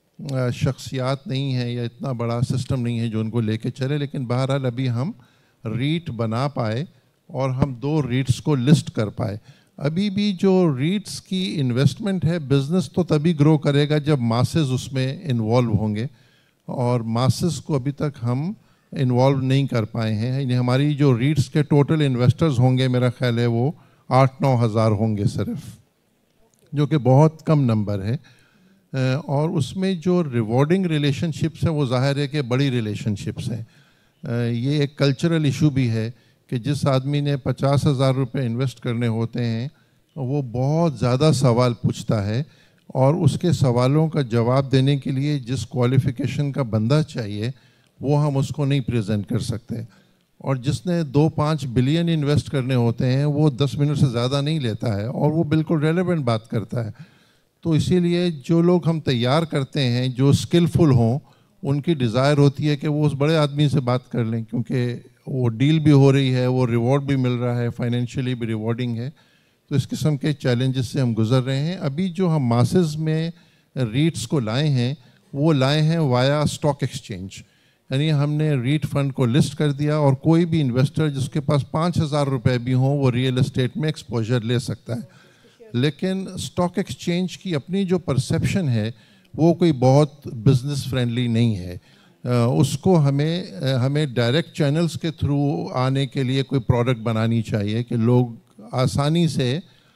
شخصیات نہیں ہیں یا اتنا بڑا سسٹم نہیں ہے جو ان کو لے کے چلے. لیکن بہرحال ابھی ہم ریٹ بنا پائے اور ہم 2 ریٹس کو لسٹ کر پائے. ابھی بھی جو ریٹس کی انویسٹمنٹ ہے, بزنس تو تبھی گرو کرے گا جب ماسز اس میں انوالو ہوں گے, اور ماسز کو ابھی تک ہم انوالو نہیں کر پائے ہیں. یعنی ہماری جو ریٹس کے ٹوٹل انویسٹرز ہوں گے میرا خیال ہے وہ 8-9 ہزار ہوں گے صرف, جو کہ بہت کم نمبر ہے. اور اس میں جو ریوارڈنگ ریلیشن شپس ہیں وہ ظاہر ہے کہ بڑی ریلیشن شپس ہیں. یہ ایک کلچرل ایشو بھی ہے کہ جس آدمی نے 50,000 روپے انویسٹ کرنے ہوتے ہیں وہ بہت زیادہ سوال پوچھتا ہے, اور اس کے سوالوں کا جواب دینے کے لیے جس کوالیفیکیشن کا بندہ چاہیے وہ ہم اس کو نہیں پریزنٹ کر سکتے. اور جس نے 2-5 بلین انویسٹ کرنے ہوتے ہیں وہ 10 منٹ سے زیادہ نہیں لیتا ہے, اور وہ بالکل ریلیونٹ بات کرتا ہے. تو اسی لیے جو لوگ ہم تیار کرتے ہیں جو اسکلفل ہوں, ان کی ڈیزائر ہوتی ہے کہ وہ اس بڑے آدمی سے بات کر لیں, کیونکہ وہ ڈیل بھی ہو رہی ہے, وہ ریوارڈ بھی مل رہا ہے, فائنینشیلی بھی ریوارڈنگ ہے. تو اس قسم کے چیلنجز سے ہم گزر رہے ہیں. ابھی جو ہم ماسز میں ریٹس کو لائے ہیں وہ لائے ہیں وایا اسٹاک ایکسچینج, یعنی ہم نے ریٹ فنڈ کو لسٹ کر دیا, اور کوئی بھی انویسٹر جس کے پاس 5,000 روپے بھی ہوں وہ ریئل اسٹیٹ میں ایکسپوجر لے سکتا ہے. لیکن اسٹاک ایکسچینج کی اپنی جو پرسیپشن ہے وہ کوئی بہت بزنس فرینڈلی نہیں ہے. اس کو ہمیں ڈائریکٹ چینلز کے تھرو آنے کے لیے کوئی پروڈکٹ بنانی چاہیے کہ لوگ آسانی سے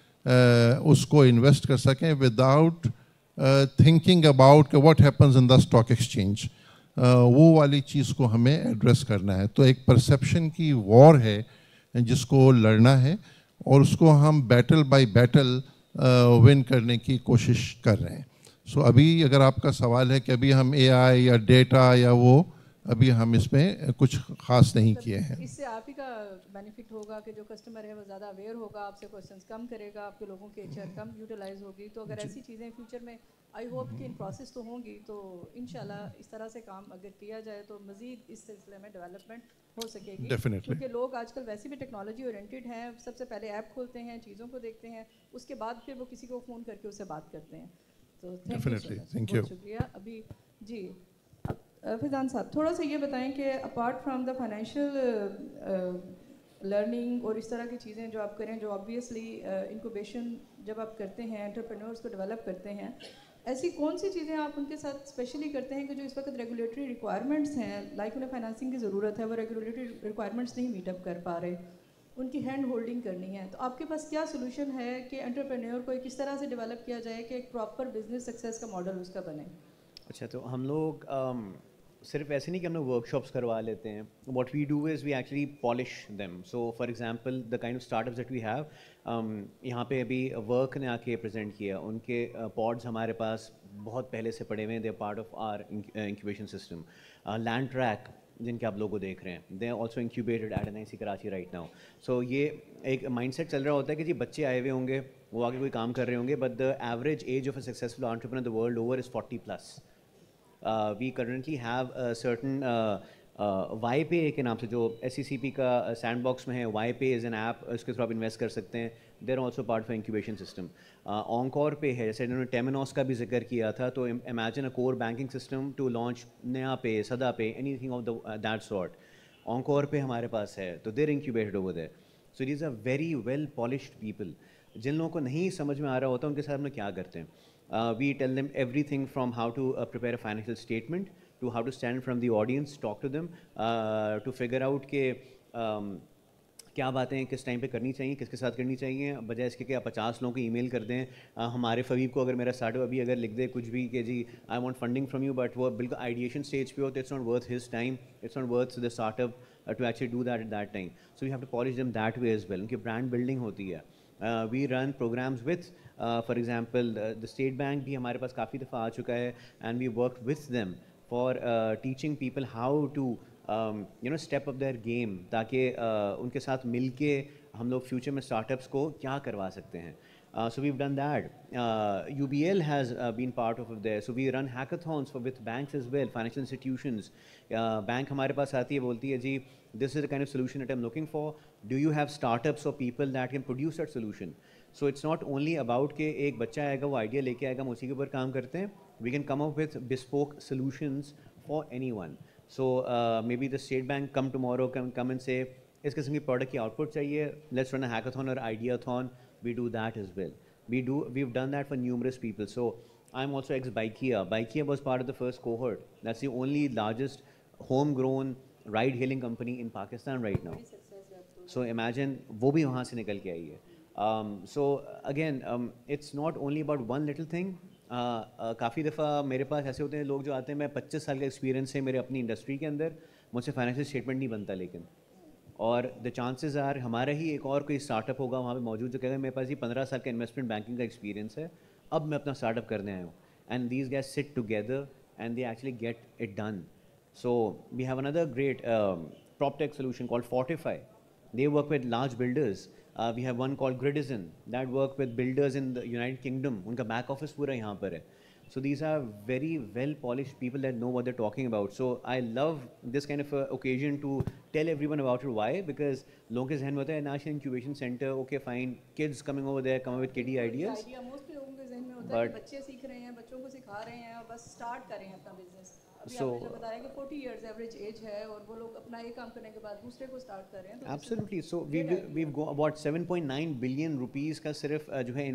اس کو انویسٹ کر سکیں وداؤٹ تھنکنگ اباؤٹ کہ what happens in the stock exchange. وہ والی چیز کو ہمیں ایڈریس کرنا ہے. تو ایک پرسیپشن کی وار ہے جس کو لڑنا ہے, اور اس کو ہم بیٹل بائی بیٹل ون کرنے کی کوشش کر رہے ہیں. سو ابھی اگر آپ کا سوال ہے کہ ابھی ہم AI یا ڈیٹا یا وہ ابھی ہم اس میں کچھ خاص نہیں کیے ہیں.
اس سے آپ ہی کا بینیفٹ ہوگا کہ جو کسٹمر ہے وہ زیادہ اویئر ہوگا, آپ سے کوشچنس کم کرے گا, آپ کے لوگوں کے HR کم یوٹیلائز ہوگی. تو اگر ایسی چیزیں فیوچر میں آئی ہوپ کہ ان پروسیس تو ہوں گی, تو انشاءاللہ اس طرح سے کام اگر کیا جائے تو مزید اس سلسلے میں ڈیولپمنٹ ہو سکے گی. کیونکہ لوگ آج کل ویسے بھی ٹیکنالوجی اورینٹیڈ ہیں, سب سے پہلے ایپ کھولتے ہیں, چیزوں کو دیکھتے ہیں, اس کے بعد پھر وہ کسی کو فون کر کے اس سے بات کرتے ہیں. تو تھینک یو, شکریہ. ابھی جی فیضان صاحب تھوڑا سا یہ بتائیں کہ apart from the financial learning اور اس طرح کی چیزیں جو آپ کریں, جو آبویسلی انکوبیشن جب آپ کرتے ہیں انٹرپرینورس کو ڈیولپ کرتے ہیں, ایسی کون سی چیزیں آپ ان کے ساتھ اسپیشلی کرتے ہیں کہ جو اس وقت ریگولیٹری ریکوائرمنٹس ہیں, لائک انہیں فائنانسنگ کی ضرورت ہے, وہ ریگولیٹری ریکوائرمنٹس نہیں میٹ اپ کر پا رہے, ان کی ہینڈ ہولڈنگ کرنی ہے. تو آپ کے پاس کیا سولوشن ہے کہ انٹرپرینور کو کس طرح سے ڈیولپ کیا جائے کہ ایک پراپر بزنس سکسیس کا ماڈل اس کا بنے؟
اچھا, تو ہم لوگ صرف ایسے نہیں کہ ہم لوگ ورک شاپس کروا لیتے ہیں. What we do is we actually polish them. So for example the kind of start ups that we have, یہاں پہ ابھی ورک نے آ کے پریزنٹ کیا, ان کے پوڈز ہمارے پاس بہت پہلے سے پڑے ہوئے ہیں. They are part of our incubation system. Land track جن کے آپ لوگوں کو دیکھ رہے ہیں, they are also incubated at NIC Karachi right now. So یہ ایک مائنڈ سیٹ چل رہا ہوتا ہے کہ جی بچے آئے ہوئے ہوں گے, وہ آگے کوئی کام کر رہے ہوں گے, but the average age of a successful entrepreneur the world over is 40+. We currently have a certain YPay کے نام سے جو SCCP کا سینڈ باکس میں ہے. YPay is an app, اس کے تھرو آپ انویسٹ کر سکتے ہیں. They're also part of incubation system. Encore Pay ہے, جیسے انہوں نے ٹیمنوس کا بھی ذکر کیا تھا, تو imagine a core banking system to launch NayaPay, SadaPay, anything of that sort. Encore Pay ہمارے پاس ہے, تو they're incubated over there. So these are very well polished people. جن لوگوں کو نہیں سمجھ میں آ رہا ہوتا ان کے ساتھ ہم لوگ کیا کرتے ہیں, we tell them everything from how to prepare a financial statement to how to stand in front of the audience, talk to them, to figure out کہ کیا باتیں کس ٹائم پہ کرنی چاہیے, کس کے ساتھ کرنی چاہیے, بجائے اس کے کہ آپ 50 لوگوں کو ای میل کر دیں. ہمارے فویب کو اگر میرا اسٹارٹ اپ ابھی اگر لکھ دے کچھ بھی کہ جی I want funding from you, but وہ بالکل آئیڈیشن اسٹیج پہ ہو, تو it's not worth his time, it's not worth the start up to actually do that at that time. So you have to polish them that way as well. ان کی brand building ہوتی ہے. We run programmes with for example the state bank بھی ہمارے پاس کافی دفعہ آ چکا ہے, and we work with them for teaching people how to step up their game, تاکہ ان کے ساتھ مل کے ہم لوگ فیوچر میں اسٹارٹ اپس کو کیا کروا سکتے ہیں. So we've done that. UBL has been part of there. So we run hackathons with banks as well, financial institutions. Bank ہمارے پاس آتی ہے, بولتی ہے جی this is the kind of solution that I'm looking for. Do you have startups or people that can produce that solution? So it's not only about کہ ایک بچہ آئے گا, وہ آئیڈیا لے کے آئے گا, ہم اسی کے اوپر کام کرتے ہیں. We can come up with bespoke solutions for anyone. So maybe the State Bank come tomorrow, come and say اس قسم کی پروڈکٹ کی آؤٹ پٹ چاہیے, let's run a hackathon or ideathon. We do that as well. We've done that for numerous people. So I'm also ex-Bikea. Bikea was part of the first cohort. That's the only largest homegrown ride-hailing company in Pakistan right now. So imagine وہ بھی وہاں سے نکل کے آئی ہے. So again, it's not only about one little thing. کافی دفعہ میرے پاس ایسے ہوتے ہیں لوگ جو آتے ہیں, میں 25 سال کا ایکسپیرینس ہے میرے اپنی انڈسٹری کے اندر, مجھ سے فائنینشیل اسٹیٹمنٹ نہیں بنتا, لیکن اور دا چانسز آر ہمارا ہی ایک اور کوئی اسٹارٹ اپ ہوگا وہاں پہ موجود جو کہے گا میرے پاس یہ 15 سال کا انویسٹمنٹ بینکنگ کا ایکسپیرینس ہے, اب میں اپنا اسٹارٹ اپ کرنے آیا ہوں. And these guys sit together and they actually get it done. So we have another great proptech solution called Fortify. They work with large builders. We have one called Gridizen that work with builders in the United Kingdom. ان کا back office پورا یہاں پر ہے. So these are very well polished people that know what they're talking about. So I love this kind of occasion to tell everyone about it. Why? Because لوگوں کے ذہن میں ہوتا ہے National Incubation Center, okay fine, kids coming over there, come up with kiddie ideas.
Mostly لوگوں کے ذہن میں ہوتا ہے کہ بچے سیکھ رہے ہیں, بچوں کو سکھا رہے ہیں, اور بس اسٹارٹ کر رہے ہیں اپنا بزنس. ابھی آپ نے جو بتایا کہ 40 ایئرز ایوریج ایج ہے, اور وہ لوگ اپنا ایک کام کرنے کے بعد دوسرے کو اسٹارٹ کر رہے ہیں.
Absolutely. So we've got about 7.9 billion rupees کا صرف جو ہے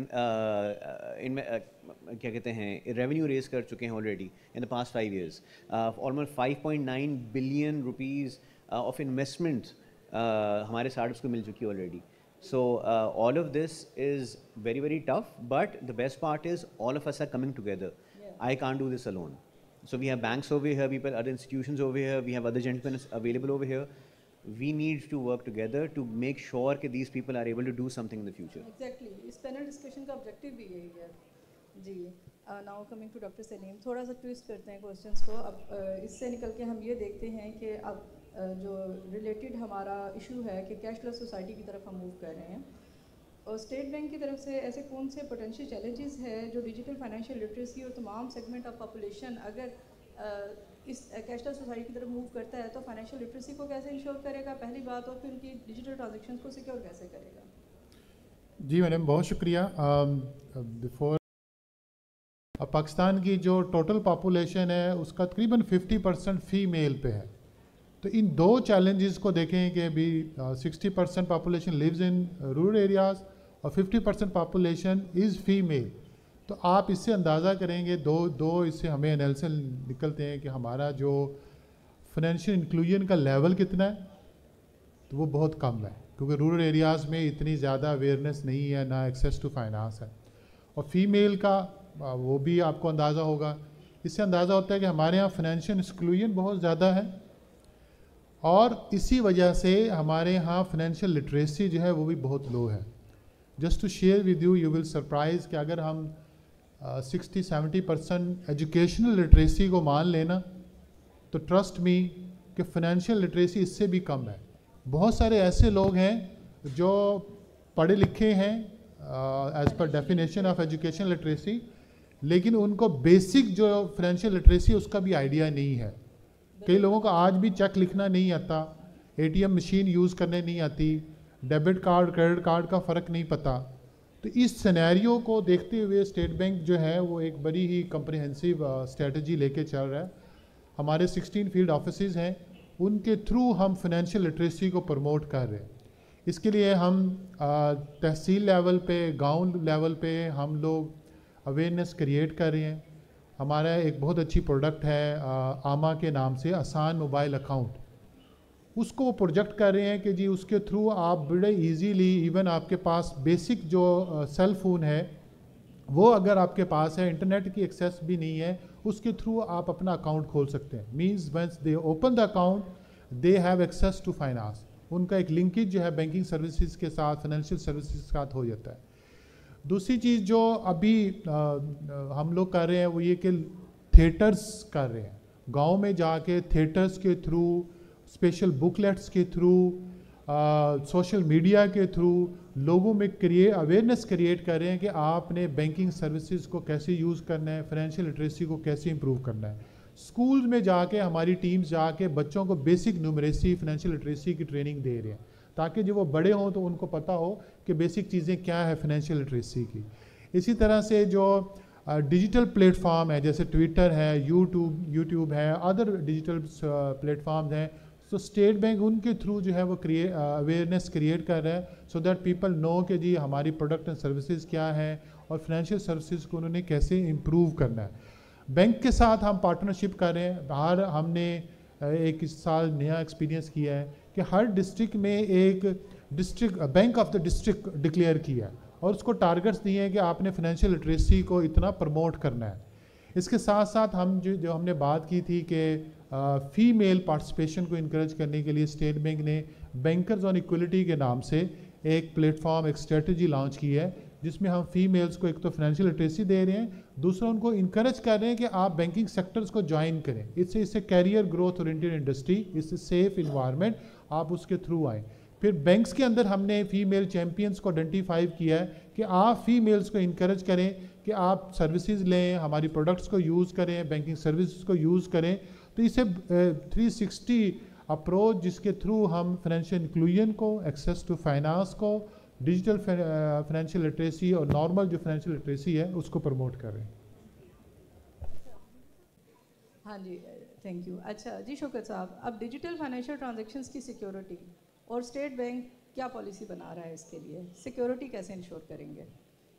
کیا کہتے ہیں ریونیو ریز کر چکے ہیں already in the past 5 years. Almost 5.9 billion rupees of investment ہمارے startups کو مل چکی ہے already. So all of this is very very tough, but the best part is all of us are coming together. I can't do this alone. So we have banks over here, people, other institutions over here, we have other gentlemen available over here. We need to work together to make sure that these people are able to do something in the future.
Exactly. اس panel discussion کا objective بھی یہی ہے. جی now coming to doctor Saleem, تھوڑا سا twist کرتے ہیں کوشچنس کو. اب اس سے نکل کے ہم یہ دیکھتے ہیں کہ اب جو ریلیٹڈ ہمارا ایشو ہے کہ کیش لیس سوسائٹی کی طرف ہم موو کر رہے ہیں, اور اسٹیٹ بینک کی طرف سے ایسے کون سے پوٹینشیل چیلنجز ہے جو ڈیجیٹل فائنینشیل لٹریسی اور تمام سیگمنٹ آف پاپولیشن اگر اس کیش لیس سوسائٹی کی طرف موو کرتا ہے تو فائنینشیل لٹریسی کو کیسے انشور کرے گا, پہلی بات, اور پھر ان کی ڈیجیٹل ٹرانزیکشنس کو سیکیور کیسے کرے گا؟
جی میڈم بہت شکریہ. بیفور پاکستان کی جو ٹوٹل پاپولیشن ہے اس کا تقریباً 50% فیمیل پہ ہے. تو ان دو چیلنجز کو دیکھیں کہ ابھی 60% population lives in rural areas اور 50% پاپولیشن از فیمیل. تو آپ اس سے اندازہ کریں گے دو اس سے ہمیں انالیسس نکلتے ہیں کہ ہمارا جو فائنینشیل انکلوژن کا لیول کتنا ہے, تو وہ بہت کم ہے. کیونکہ رورل ایریاز میں اتنی زیادہ اویئرنیس نہیں ہے، نہ ایکسیس ٹو فائنانس ہے. اور فیمیل کا وہ بھی آپ کو اندازہ ہوگا. اس سے اندازہ ہوتا ہے کہ ہمارے یہاں فائنینشیل ایکسکلوژن بہت زیادہ ہے، اور اسی وجہ سے ہمارے ہاں فائنینشیل لٹریسی جو ہے وہ بھی بہت لو ہے. Just to share with you, you will surprise کہ اگر ہم 60-70% ایجوکیشنل لٹریسی کو مان لینا تو ٹرسٹ می کہ فائنینشیل لٹریسی اس سے بھی کم ہے. بہت سارے ایسے لوگ ہیں جو پڑھے لکھے ہیں as per definition of education literacy, لیکن ان کو بیسک جو فائنینشیل لٹریسی اس کا بھی آئیڈیا نہیں ہے. کئی لوگوں کو آج بھی چیک لکھنا نہیں آتا، A T M machine use کرنے نہیں آتی، ڈیبٹ کارڈ کریڈٹ کارڈ کا فرق نہیں پتہ. تو اس سینیریو کو دیکھتے ہوئے اسٹیٹ بینک جو ہے وہ ایک بڑی ہی کمپریہنسو اسٹریٹجی لے کے چل رہا ہے. ہمارے 16 فیلڈ آفیسز ہیں، ان کے تھرو ہم فائنینشیل لٹریسی کو پروموٹ کر رہے ہیں. اس کے لیے ہم تحصیل لیول پہ، گاؤں لیول پہ ہم لوگ اویئرنیس کریٹ کر رہے ہیں. ہمارا ایک بہت اچھی پروڈکٹ ہے آما کے نام سے، آسان موبائل اکاؤنٹ. اس کو وہ پروجیکٹ کر رہے ہیں کہ جی اس کے تھرو آپ بڑے ایزیلی، ایون آپ کے پاس بیسک جو سیل فون ہے وہ اگر آپ کے پاس ہے، انٹرنیٹ کی ایکسیس بھی نہیں ہے، اس کے تھرو آپ اپنا اکاؤنٹ کھول سکتے ہیں. Means once they open the account they have access to finance. ان کا ایک لنکیج جو ہے بینکنگ سروسز کے ساتھ، فائنینشیل سروسز کے ساتھ ہو جاتا ہے. دوسری چیز جو ابھی ہم لوگ کر رہے ہیں وہ یہ کہ تھیٹرز کر رہے ہیں. گاؤں میں جا کے تھیٹرز کے تھرو، اسپیشل بکلیٹس کے تھرو، سوشل میڈیا کے تھرو لوگوں میں اویئرنیس کریٹ کر رہے ہیں کہ آپ نے بینکنگ سروسز کو کیسے یوز کرنا ہے، فائنینشیل لٹریسی کو کیسے امپروو کرنا ہے. اسکولز میں جا کے ہماری ٹیمز جا کے بچوں کو بیسک نیومریسی، فائنینشیل لٹریسی کی ٹریننگ دے رہے ہیں تاکہ جب وہ بڑے ہوں تو ان کو پتہ ہو کہ بیسک چیزیں کیا ہے فائنینشیل لٹریسی کی. اسی طرح سے جو ڈیجیٹل پلیٹ فارم ہے جیسے ٹویٹر ہے، یوٹیوب ہے، ادر ڈیجیٹل پلیٹ فارمز ہیں، تو اسٹیٹ بینک ان کے تھرو جو ہے وہ اویئرنیس کریٹ کر رہا ہے سو دیٹ پیپل نو کہ جی ہماری پروڈکٹ اینڈ سروسز کیا ہے اور فائنینشیل سروسز کو انہوں نے کیسے امپروو کرنا ہے. بینک کے ساتھ ہم پارٹنرشپ کر رہے ہیں. ہم نے ایک اس سال نیا ایکسپیرینس کیا ہے کہ ہر ڈسٹرکٹ میں ایک district bank of the district declare کیا ہے اور اس کو ٹارگٹس دیے ہیں کہ آپ نے فائنینشیل لٹریسی کو اتنا پروموٹ کرنا ہے. اس کے ساتھ ساتھ ہم جو ہم نے بات کی تھی کہ فیمیل پارٹیسپیشن کو انکریج کرنے کے لیے اسٹیٹ بینک نے بینکرز آن ایکولیٹی کے نام سے ایک پلیٹ فارم، ایک اسٹریٹجی لانچ کی ہے جس میں ہم فیمیلز کو ایک تو فائنینشیل لٹریسی دے رہے ہیں، دوسرا ان کو انکریج کر رہے ہیں کہ آپ بینکنگ سیکٹرز کو جوائن کریں. اس سے کیریئر گروتھ اورینٹیڈ انڈسٹری، اس سے سیف انوائرمنٹ، آپ اس کے تھرو آئیں. پھر بینکس کے اندر ہم نے فیمیل چیمپئنس کو آئیڈینٹیفائی کیا ہے کہ آپ فیمیلز کو انکریج کریں کہ آپ سروسز لیں، ہماری پروڈکٹس کو یوز کریں، بینکنگ سروسز کو یوز کریں. تو اسے 360 اپروچ جس کے تھرو ہم فائنینشیل انکلوژن کو، ایکسیس ٹو فائنانس کو، ڈیجیٹل فائنینشیل لٹریسی اور نارمل جو فائنینشیل لٹریسی ہے اس کو پروموٹ کر رہے ہیں.
ہاں جی، تھینک یو. اچھا جی شوکت صاحب، اب ڈیجیٹل فائنینشیل ٹرانزیکشنز کی سیکیورٹی اور اسٹیٹ بینک کیا پالیسی بنا رہا ہے اس کے لیے؟ سیکیورٹی کیسے انشور کریں گے؟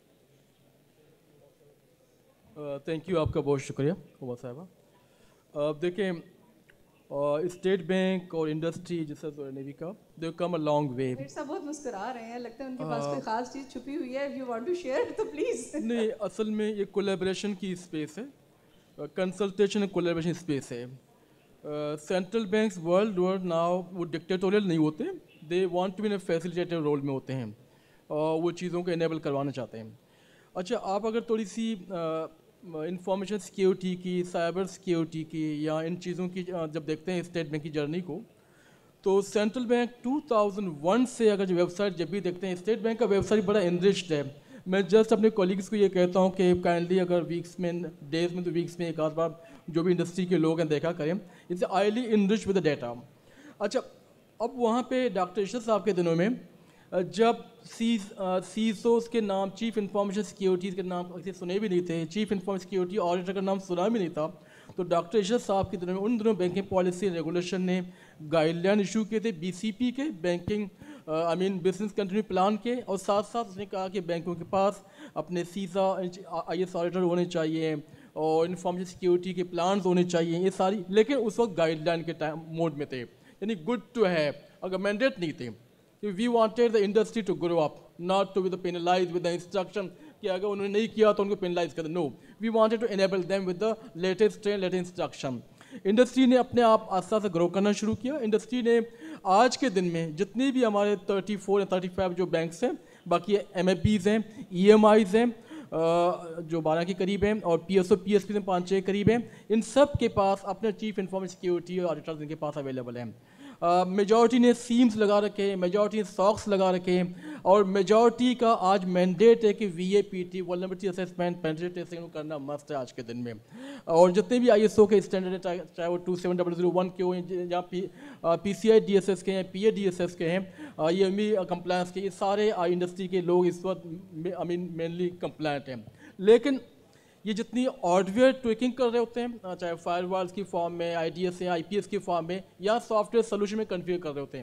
تھینک یو، آپ کا بہت شکریہ عمر صاحبہ. دیکھیں اسٹیٹ بینک اور انڈسٹری جیسے نے بھی کہا، دے کم اے لانگ وے.
سب بہت مسکرا رہے ہیں، لگتا ہے ان کے پاس کوئی خاص چیز چھپی ہوئی ہے. If you want to share تو پلیز.
نہیں، اصل میں یہ کولیبریشن کی اسپیس ہے، کنسلٹیشن اینڈ کولیبریشن اسپیس ہے. Central banks world over now وہ ڈکٹیٹوریل نہیں ہوتے، they want to be in a facilitator role میں ہوتے ہیں اور وہ چیزوں کو انیبل کروانا چاہتے ہیں. اچھا، آپ اگر تھوڑی سی انفارمیشن سیکیورٹی کی، سائبر سیکیورٹی کی یا ان چیزوں کی جب دیکھتے ہیں اسٹیٹ بینک کی جرنی کو، تو سینٹرل بینک 2001 سے اگر جو ویب سائٹ جب بھی دیکھتے ہیں، اسٹیٹ بینک کا ویب سائٹ بڑا انرچڈ ہے. میں جسٹ اپنے کولیگس کو یہ کہتا ہوں کہ کائنڈلی اگر ویکس میں، ڈیز میں تو ویکس میں ایک آدھ بار جو بھی انڈسٹری کے لوگ ہیں دیکھا کریں، it's highly enrich with the data. اچھا، اب وہاں پہ ڈاکٹر ارشد صاحب کے دنوں میں جب سیسوز کے نام، چیف انفارمیشن سیکیورٹیز کے نام کسی سنے بھی نہیں تھے، چیف انفارمیشن سیکیورٹی آڈیٹر کا نام سنا بھی نہیں تھا، تو ڈاکٹر ارشد صاحب کے دنوں میں، ان دنوں بینکنگ پالیسی ریگولیشن نے گائیڈ لائن ایشو کیے تھے BCP کے، بینکنگ بزنس کنٹینیو پلان کے، اور ساتھ ساتھ اس نے کہا کہ بینکوں کے پاس اپنے سیسا IS آڈیٹر ہونے چاہیے اور انفارمیشن سیکیورٹی کے پلانز ہونے چاہیے، یہ ساری. لیکن اس وقت گائیڈ لائن کے موڈ میں تھے، یعنی گڈ ٹو ہیو، اگر مینڈیٹ نہیں تھے. We wanted the industry to grow up, not to be penalized with the instruction کہ اگر انہوں نے نہیں کیا تو ان کو penalize کر دیں. No, we wanted to enable them with the latest trend, latest instruction. Industry نے اپنے آپ آستہ سے گرو کرنا شروع کیا. انڈسٹری نے آج کے دن میں جتنی بھی ہمارے 34 یا 35 جو بینکس ہیں, باقی ایم اے پیز ہیں, ای ایم آئیز ہیں جو 12 کے قریب ہیں, اور P S O P S P ہیں 5-6 قریب ہیں, ان سب کے پاس اپنے چیف انفارمیشن سیکیورٹی اور آڈیٹرز ان کے پاس اویلیبل ہیں. میجورٹی نے سیمز لگا رکھے ہیں, میجورٹی نے ساکس لگا رکھے ہیں, اور میجورٹی کا آج مینڈیٹ ہے کہ V A P T vulnerability assessment penetration testing کرنا مسٹ ہے آج کے دن میں. اور جتنے بھی آئی ایس او کے اسٹینڈرڈ ہیں, چاہے وہ 27001 کے ہوں یا P C I D S S کے ہیں, P A D S S کے ہیں, ای ایم ای کمپلائنس کے, یہ سارے انڈسٹری کے لوگ اس وقت مینلی کمپلائنٹ ہیں. لیکن یہ جتنی ہارڈ ویئر ٹویکنگ کر رہے ہوتے ہیں, چاہے فائر والز کی فارم میں, I D S I P S کی فارم میں, یا سافٹ ویئر سولوشن میں کنفیگر کر رہے ہوتے ہیں,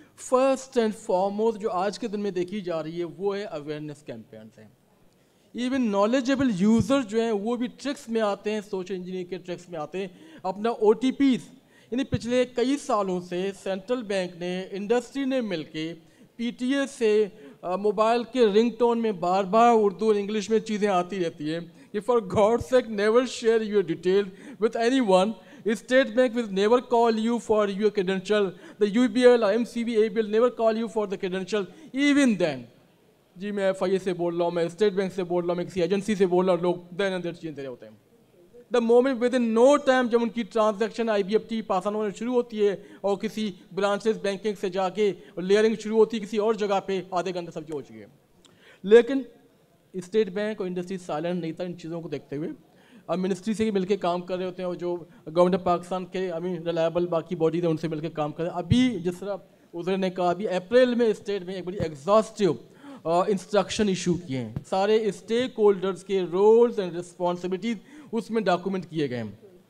فرسٹ اینڈ فارموسٹ جو آج کے دن میں دیکھی جا رہی ہے وہ ہے اویئرنیس کیمپینس ہیں. ایون نالجیبل یوزر جو ہیں وہ بھی ٹرکس میں آتے ہیں, سوشل انجینئرنگ کے ٹرکس میں آتے ہیں. اپنا او ٹی پیز, یعنی پچھلے کئی سالوں سے سینٹرل بینک نے, انڈسٹری نے مل کے پی ٹی اے سے موبائل کے رنگ ٹون میں بار بار اردو اور انگلش میں چیزیں آتی رہتی ہیں کہ for God sake never share your detail with anyone. State Bank will never call you for your credential. The UBL or MCBA will never call you for the credential. Even then, جی میں F آئی اے سے بول رہا ہوں, میں state bank سے بول رہا ہوں, میں کسی ایجنسی سے بول رہا ہوں, لوگ دین اینڈ دیٹ چینج دے رہے ہوتے ہیں. The moment within no time جب ان کی transaction I B F T pass on ہونے شروع ہوتی ہے اور کسی برانچز بینکنگ سے جا کے لیئرنگ شروع ہوتی ہے کسی اور جگہ پہ, آدھے گھنٹے سب ہو چکی ہے. لیکن اسٹیٹ بینک اور انڈسٹری سائلنٹ نہیں تھا ان چیزوں کو دیکھتے ہوئے. اب منسٹری سے مل کے کام کر رہے ہوتے ہیں, اور جو گورنمنٹ آف پاکستان کے ریلائبل باقی باڈیز ہیں ان سے مل کے کام کر رہے ہیں. ابھی جس طرح عذر نے کہا, ابھی اپریل میں اسٹیٹ میں ایک بڑی ایگزاسٹیو انسٹرکشن ایشو کیے ہیں. سارے اسٹیک ہولڈرز کے رولز اینڈ رسپانسبلٹیز اس میں ڈاکومنٹ کیے گئے ہیں.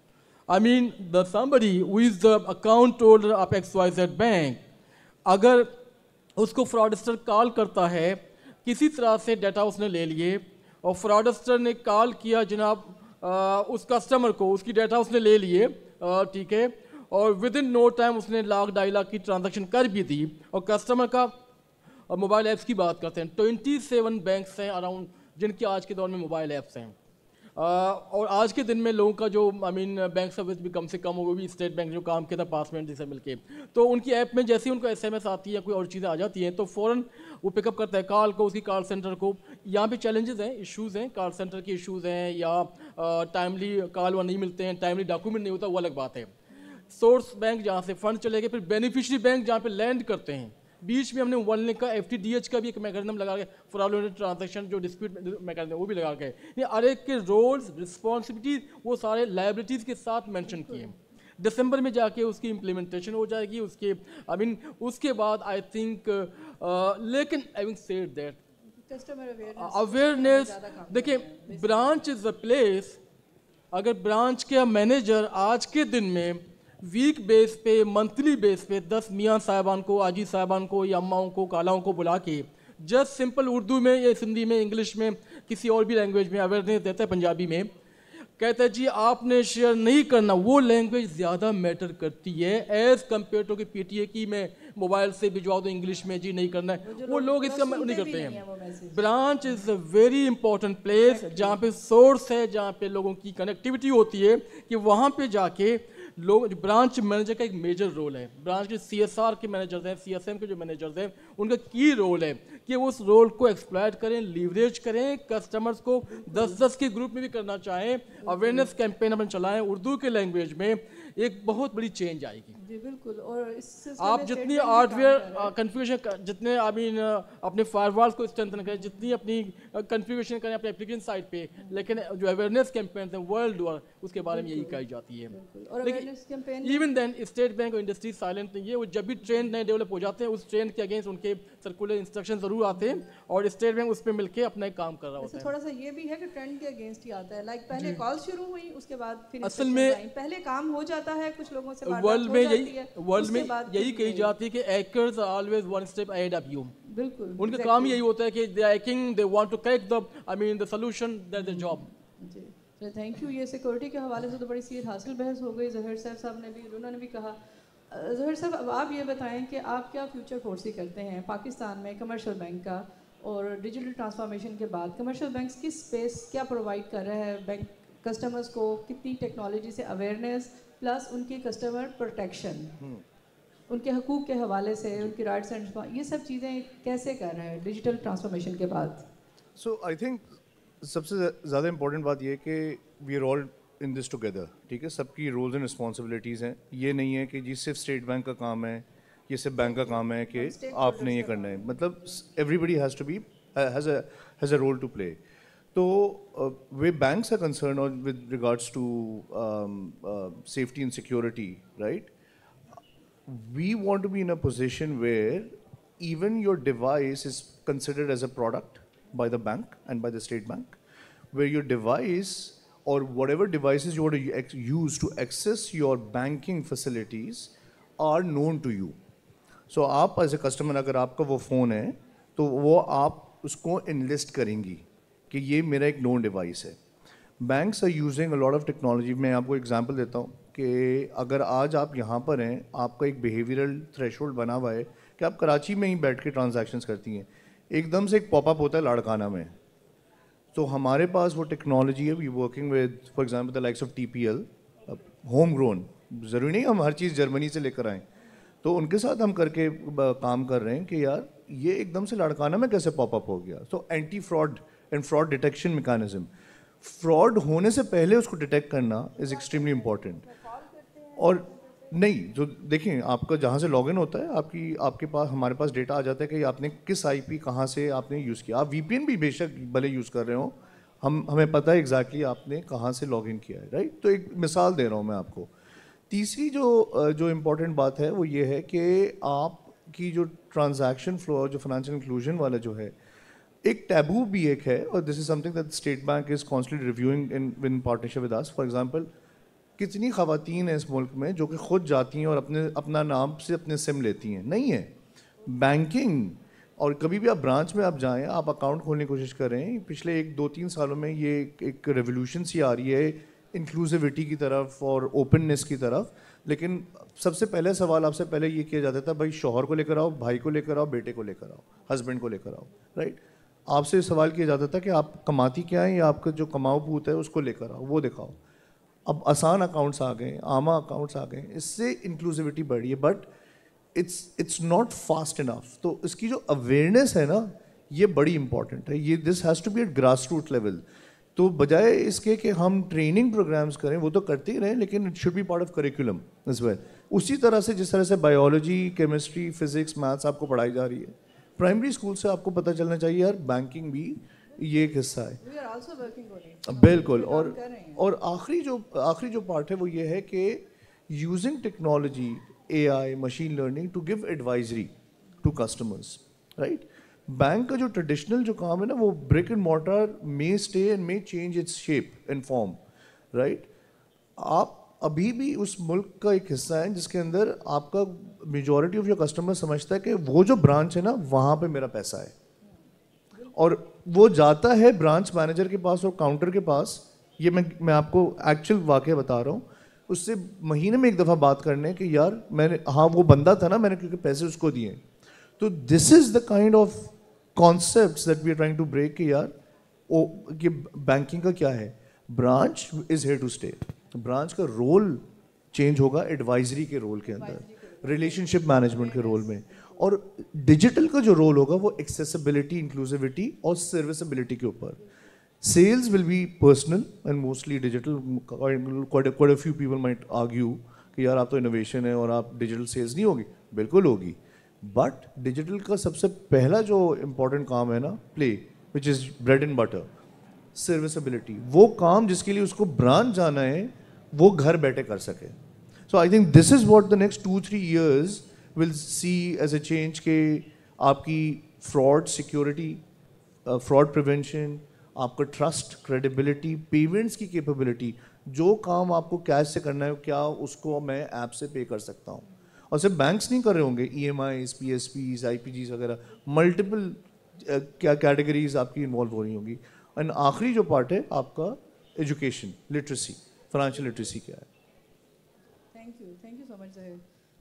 آئی مین دا somebody who is the account holder of XYZ bank, اگر اس کو فراڈسٹر کال کرتا ہے, کسی طرح سے ڈیٹا اس نے لے لیے, اور فراڈسٹر نے کال کیا جناب اس کسٹمر کو, اس کی ڈیٹا اس نے لے لیے, ٹھیک ہے, اور ود ان نو ٹائم اس نے 1,00,000-2,00,000 کی ٹرانزیکشن کر بھی دی. اور کسٹمر کا موبائل ایپس کی بات کرتے ہیں, 27 بینکس ہیں اراؤنڈ جن کے آج کے دور میں موبائل ایپس ہیں, اور آج کے دن میں لوگوں کا جو بینک سروس بھی کم سے کم ہو, وہ بھی اسٹیٹ بینک جو کام کیا تھا پاسمنٹ سے مل کے, تو ان کی ایپ میں جیسے ہی ان کو ایس ایم ایس آتی ہے یا کوئی اور چیزیں آ جاتی ہیں تو فوراً وہ پک اپ کرتا ہے کال کو, اس کی کال سینٹر کو. یہاں پہ چیلنجز ہیں, ایشوز ہیں, کال سینٹر کے ایشوز ہیں, یا ٹائملی کال وہ نہیں ملتے ہیں, ٹائملی ڈاکومنٹ نہیں ہوتا, وہ الگ بات ہے. سورس بینک جہاں سے فنڈ چلے گئے, پھر بینیفیشری بینک جہاں پہ لینڈ کرتے ہیں, بیچ میں ہم نے ون لنک کا ایف ٹی ڈی ایچ کا بھی ایک میکانزم لگا کے, فراڈولنٹ ٹرانزیکشن جو ڈسپیوٹ میکانزم وہ بھی لگا کے, یہ ہر ایک کے رولز رسپانسبلٹیز وہ سارے لائبلٹیز کے ساتھ مینشن کیے. دسمبر میں جا کے اس کی امپلیمنٹیشن ہو جائے گی, اس کے اس کے بعد آئی تھنک. لیکن ہیونگ سیڈ دیٹ اویئرنیس, دیکھیں برانچ از اے پلیس. اگر برانچ کے مینیجر آج کے دن میں ویک بیس پہ, منتھلی بیس پہ 10 میاں صاحبان کو, آجی صاحبان کو, یا اماؤں کو, کالاؤں کو بلا کے جسٹ سمپل اردو میں یا سندھی میں, انگلش میں, کسی اور بھی لینگویج میں اویئرنیس دیتا ہے, پنجابی میں کہتا ہے جی آپ نے شیئر نہیں کرنا, وہ لینگویج زیادہ میٹر کرتی ہے ایز کمپیئر ٹو کہ پی ٹی اے کی میں موبائل سے بھجوا دو انگلش میں, جی نہیں کرنا ہے, وہ لوگ اس کا نہیں کرتے ہیں. Branch is a very important place جہاں پہ سورس ہے, جہاں پہ لوگوں کی کنیکٹیوٹی ہوتی ہے, کہ وہاں پہ جا کے لوگ, برانچ مینیجر کا ایک میجر رول ہے. برانچ کے سی ایس آر کے مینیجرز ہیں, سی ایس ایم کے جو مینیجرز ہیں, ان کا کی رول ہے کہ وہ اس رول کو ایکسپلائٹ کریں, لیوریج کریں, کسٹمرز کو 10-10 کے گروپ میں بھی کرنا چاہیں, اویئرنیس کیمپین اپنے چلائیں اردو کے لینگویج میں, ایک بہت بڑی چینج آئے گی.
جی بالکل. اور اس
آپ جتنی ہارڈ ویئر کنفیگریشن, جتنے اپنے فائر والز کو اسٹرینتھن کریں, جتنی اپنی کنفیگریشن کریں اپنے اپلیکیشن سائٹ پہ, لیکن جو اویئرنیس کیمپینز ہیں ورلڈ اوور اس کے بارے میں یہی کہی جاتی ہے. ایون دین اسٹیٹ بینک اور انڈسٹری سائلنٹ نہیں ہے, وہ جب بھی ٹرینڈ نئے ڈیولپ ہو جاتے ہیں اس ٹرینڈ کے اگینسٹ ان کے سرکولر انسٹرکشن ضرور آتے ہیں, اور اسٹیٹ بینک اس پہ مل کے اپنا ایک کام کر رہا ہوتا ہے.
تھوڑا سا یہ بھی ہے کہ ٹرینڈ کے اگینسٹ ہی آتا ہے, لائک پہلے کال شروع ہوئی, اس کے بعد پھر
اصل میں
پہلے کام ہو جاتا ہے, کچھ لوگوں سے
ورلڈ میں یہی کہی جاتی ہے کہ hackers are always one step ahead of you.
بالکل,
ان کا کام یہی ہوتا ہے کہ they are hacking, they want to correct the solution, that's their job.
جی تھینک یو. یہ سیکورٹی کے حوالے سے تو بڑی سی حاصل بحث ہو گئی, ظہیر صاحب نے بھی, انہوں نے بھی کہا, ظہیر صاحب اب آپ یہ بتائیں کہ آپ کیا فیوچر فورسی کرتے ہیں پاکستان میں کمرشل بینک کا، اور ڈیجیٹل ٹرانسفارمیشن کے بعد کمرشل بینکس کس اسپیس کیا پرووائڈ کر رہا ہے بینک کسٹمرز کو، کتنی ٹیکنالوجی سے اویئرنیس پلس ان کی کسٹمر پروٹیکشن، ان کے حقوق کے حوالے سے ان کی رائٹس اینڈ یہ سب چیزیں کیسے کر رہے ہیں ڈیجیٹل ٹرانسفارمیشن کے بعد؟
سو آئی تھنک سب سے زیادہ امپورٹنٹ بات یہ کہ we are all in this together, ٹھیک ہے، سب کی رولز اینڈ رسپانسبلٹیز ہیں. یہ نہیں ہے کہ جی صرف اسٹیٹ بینک کا کام ہے، یہ صرف بینک کا کام ہے کہ آپ نے یہ کرنا ہے، مطلب everybody has to be has a role to play. تو وے بینکس آر کنسرن اور with regards to safety and security, right, we want to be in a position where even your device is considered as a product by the bank and by the state bank, where your device or whatever devices you want to use to access your banking facilities are known to you. So آپ as a customer اگر آپ کا وہ phone ہے تو وہ آپ اس کو انلسٹ کریں گی کہ یہ میرا ایک نون ڈیوائس ہے. Banks are using a lot of technology. میں آپ کو ایگزامپل دیتا ہوں کہ اگر آج آپ یہاں پر ہیں، آپ کا ایک بیہیویئرل تھریش ہولڈ بنا ہوا ہے کہ آپ کراچی میں ہی بیٹھ کے ٹرانزیکشنس کرتی ہیں، ایک دم سے ایک پاپ اپ ہوتا ہے لاڑکانہ میں، تو ہمارے پاس وہ ٹیکنالوجی ہے. We working with for example the likes of TPL، home grown, ضروری نہیں ہم ہر چیز جرمنی سے لے کر آئیں، تو ان کے ساتھ ہم کر کے کام کر رہے ہیں کہ یار یہ ایک دم سے لاڑکانہ میں کیسے پاپ اپ ہو گیا. تو anti fraud and fraud detection mechanism, fraud ہونے سے پہلے اس کو ڈیٹیکٹ کرنا از ایکسٹریملی امپورٹنٹ. اور نہیں، جو دیکھیں آپ کا جہاں سے لاگ ان ہوتا ہے آپ کے پاس ہمارے پاس ڈیٹا آ جاتا ہے کہ آپ نے کس IP کہاں سے آپ نے یوز کیا. آپ VPN بھی بے شک بھلے یوز کر رہے ہوں، ہمیں پتہ ہے ایگزیکٹلی آپ نے کہاں سے لاگ ان کیا ہے، رائٹ. تو ایک مثال دے رہا ہوں میں آپ کو. تیسری جو امپورٹنٹ بات ہے وہ یہ ہے کہ آپ کی جو ٹرانزیکشن فلو، جو فائنینشیل انکلوژن والا جو ہے، ایک ٹیبو بھی ایک ہے، اور this is something that State Bank is constantly reviewing in partnership with us. For example کتنی خواتین ہیں اس ملک میں جو کہ خود جاتی ہیں اور اپنا نام سے اپنے سم لیتی ہیں؟ نہیں ہے. بینکنگ، اور کبھی بھی آپ برانچ میں آپ جائیں، آپ اکاؤنٹ کھولنے کی کوشش کریں، پچھلے 2-3 سالوں میں یہ ایک ریولیوشن سی آ رہی ہے انکلوزیوٹی کی طرف اور اوپننیس کی طرف. لیکن سب سے پہلے سوال آپ سے پہلے یہ کیا جاتا تھا، بھائی شوہر کو لے کر آؤ، بھائی کو لے کر آؤ، بیٹے کو لے کر آؤ، ہسبینڈ کو لے کر آؤ، رائٹ. آپ سے سوال کیا جاتا تھا کہ آپ کماتی کیا ہیں، یا آپ کا جو کماؤ پوت ہے اس کو لے کر آؤ، وہ دکھاؤ. اب آسان اکاؤنٹس آ گئے، عامہ اکاؤنٹس آ گئے، اس سے انکلوزیوٹی بڑھی ہے، but it's not fast enough. تو اس کی جو اویئرنیس ہے نا، یہ بڑی امپورٹنٹ ہے. یہ this has to be at grass root level. تو بجائے اس کے کہ ہم ٹریننگ پروگرامس کریں، وہ تو کرتے ہی رہیں، لیکن it should be part of curriculum as well. اسی طرح سے جس طرح سے بایولوجی، کیمسٹری، فزکس، میتھس آپ کو پڑھائی جا رہی ہے، پرائمری اسکول سے آپ کو پتہ چلنا چاہیے یار بینکنگ بھی یہ ایک حصہ ہے. بالکل. اور آخری جو پارٹ ہے وہ یہ ہے کہ using technology, AI، machine learning to give advisory to customers, right. Bank کا جو ٹریڈیشنل جو کام ہے نا، وہ brick and mortar may stay and may change its shape and form, right. آپ ابھی بھی اس ملک کا ایک حصہ ہیں جس کے اندر آپ کا میجورٹی آف یور کسٹمر سمجھتا ہے کہ وہ جو برانچ ہے نا وہاں پہ میرا پیسہ ہے، اور وہ جاتا ہے برانچ مینیجر کے پاس اور کاؤنٹر کے پاس. یہ میں آپ کو ایکچوئل واقعہ بتا رہا ہوں. اس سے مہینے میں ایک دفعہ بات کرنے کہ یار میں نے، ہاں وہ بندہ تھا نا، میں نے کیونکہ پیسے اس کو دیے. تو this is the kind of concepts that we are trying to break کہ یار کہ بینکنگ کا کیا ہے. Branch is here to stay. Branch کا رول چینج ہوگا ایڈوائزری کے رول کے اندر، ریلیشن شپ مینجمنٹ کے رول میں. اور ڈیجیٹل کا جو رول ہوگا وہ ایکسیسیبلٹی، انکلوزیوٹی اور سروسبلٹی کے اوپر. Sales will be personal and mostly digital. quite a few people might argue کہ یار آپ تو انوویشن ہے اور آپ ڈیجیٹل سیلز نہیں ہوگی. بالکل ہوگی، بٹ ڈیجیٹل کا سب سے پہلا جو امپورٹنٹ کام ہے نا، play which is bread and butter, serviceability, وہ کام جس کے لیے اس کو برانچ جانا ہے وہ گھر بیٹھے کر سکے. So I think this is what the next 2-3 years will see as a change کہ آپ کی فراڈ سیکورٹی، فراڈ پریونشن، آپ کا ٹرسٹ، کریڈیبلٹی، پیمنٹس کی کیپیبلٹی. جو کام آپ کو کیش سے کرنا ہے کیا اس کو میں ایپ سے پے کر سکتا ہوں. اور صرف بینکس نہیں کر رہے ہوں گے، EMIs، PSPs، IPGs وغیرہ، ملٹیپل کیٹیگریز آپ کی انوالو ہو رہی ہوں گی. اینڈ آخری جو پارٹ ہے آپ کا ایجوکیشن، لٹریسی، فائنینشیل لٹریسی کیا ہے.
Thank you so much Zaheer.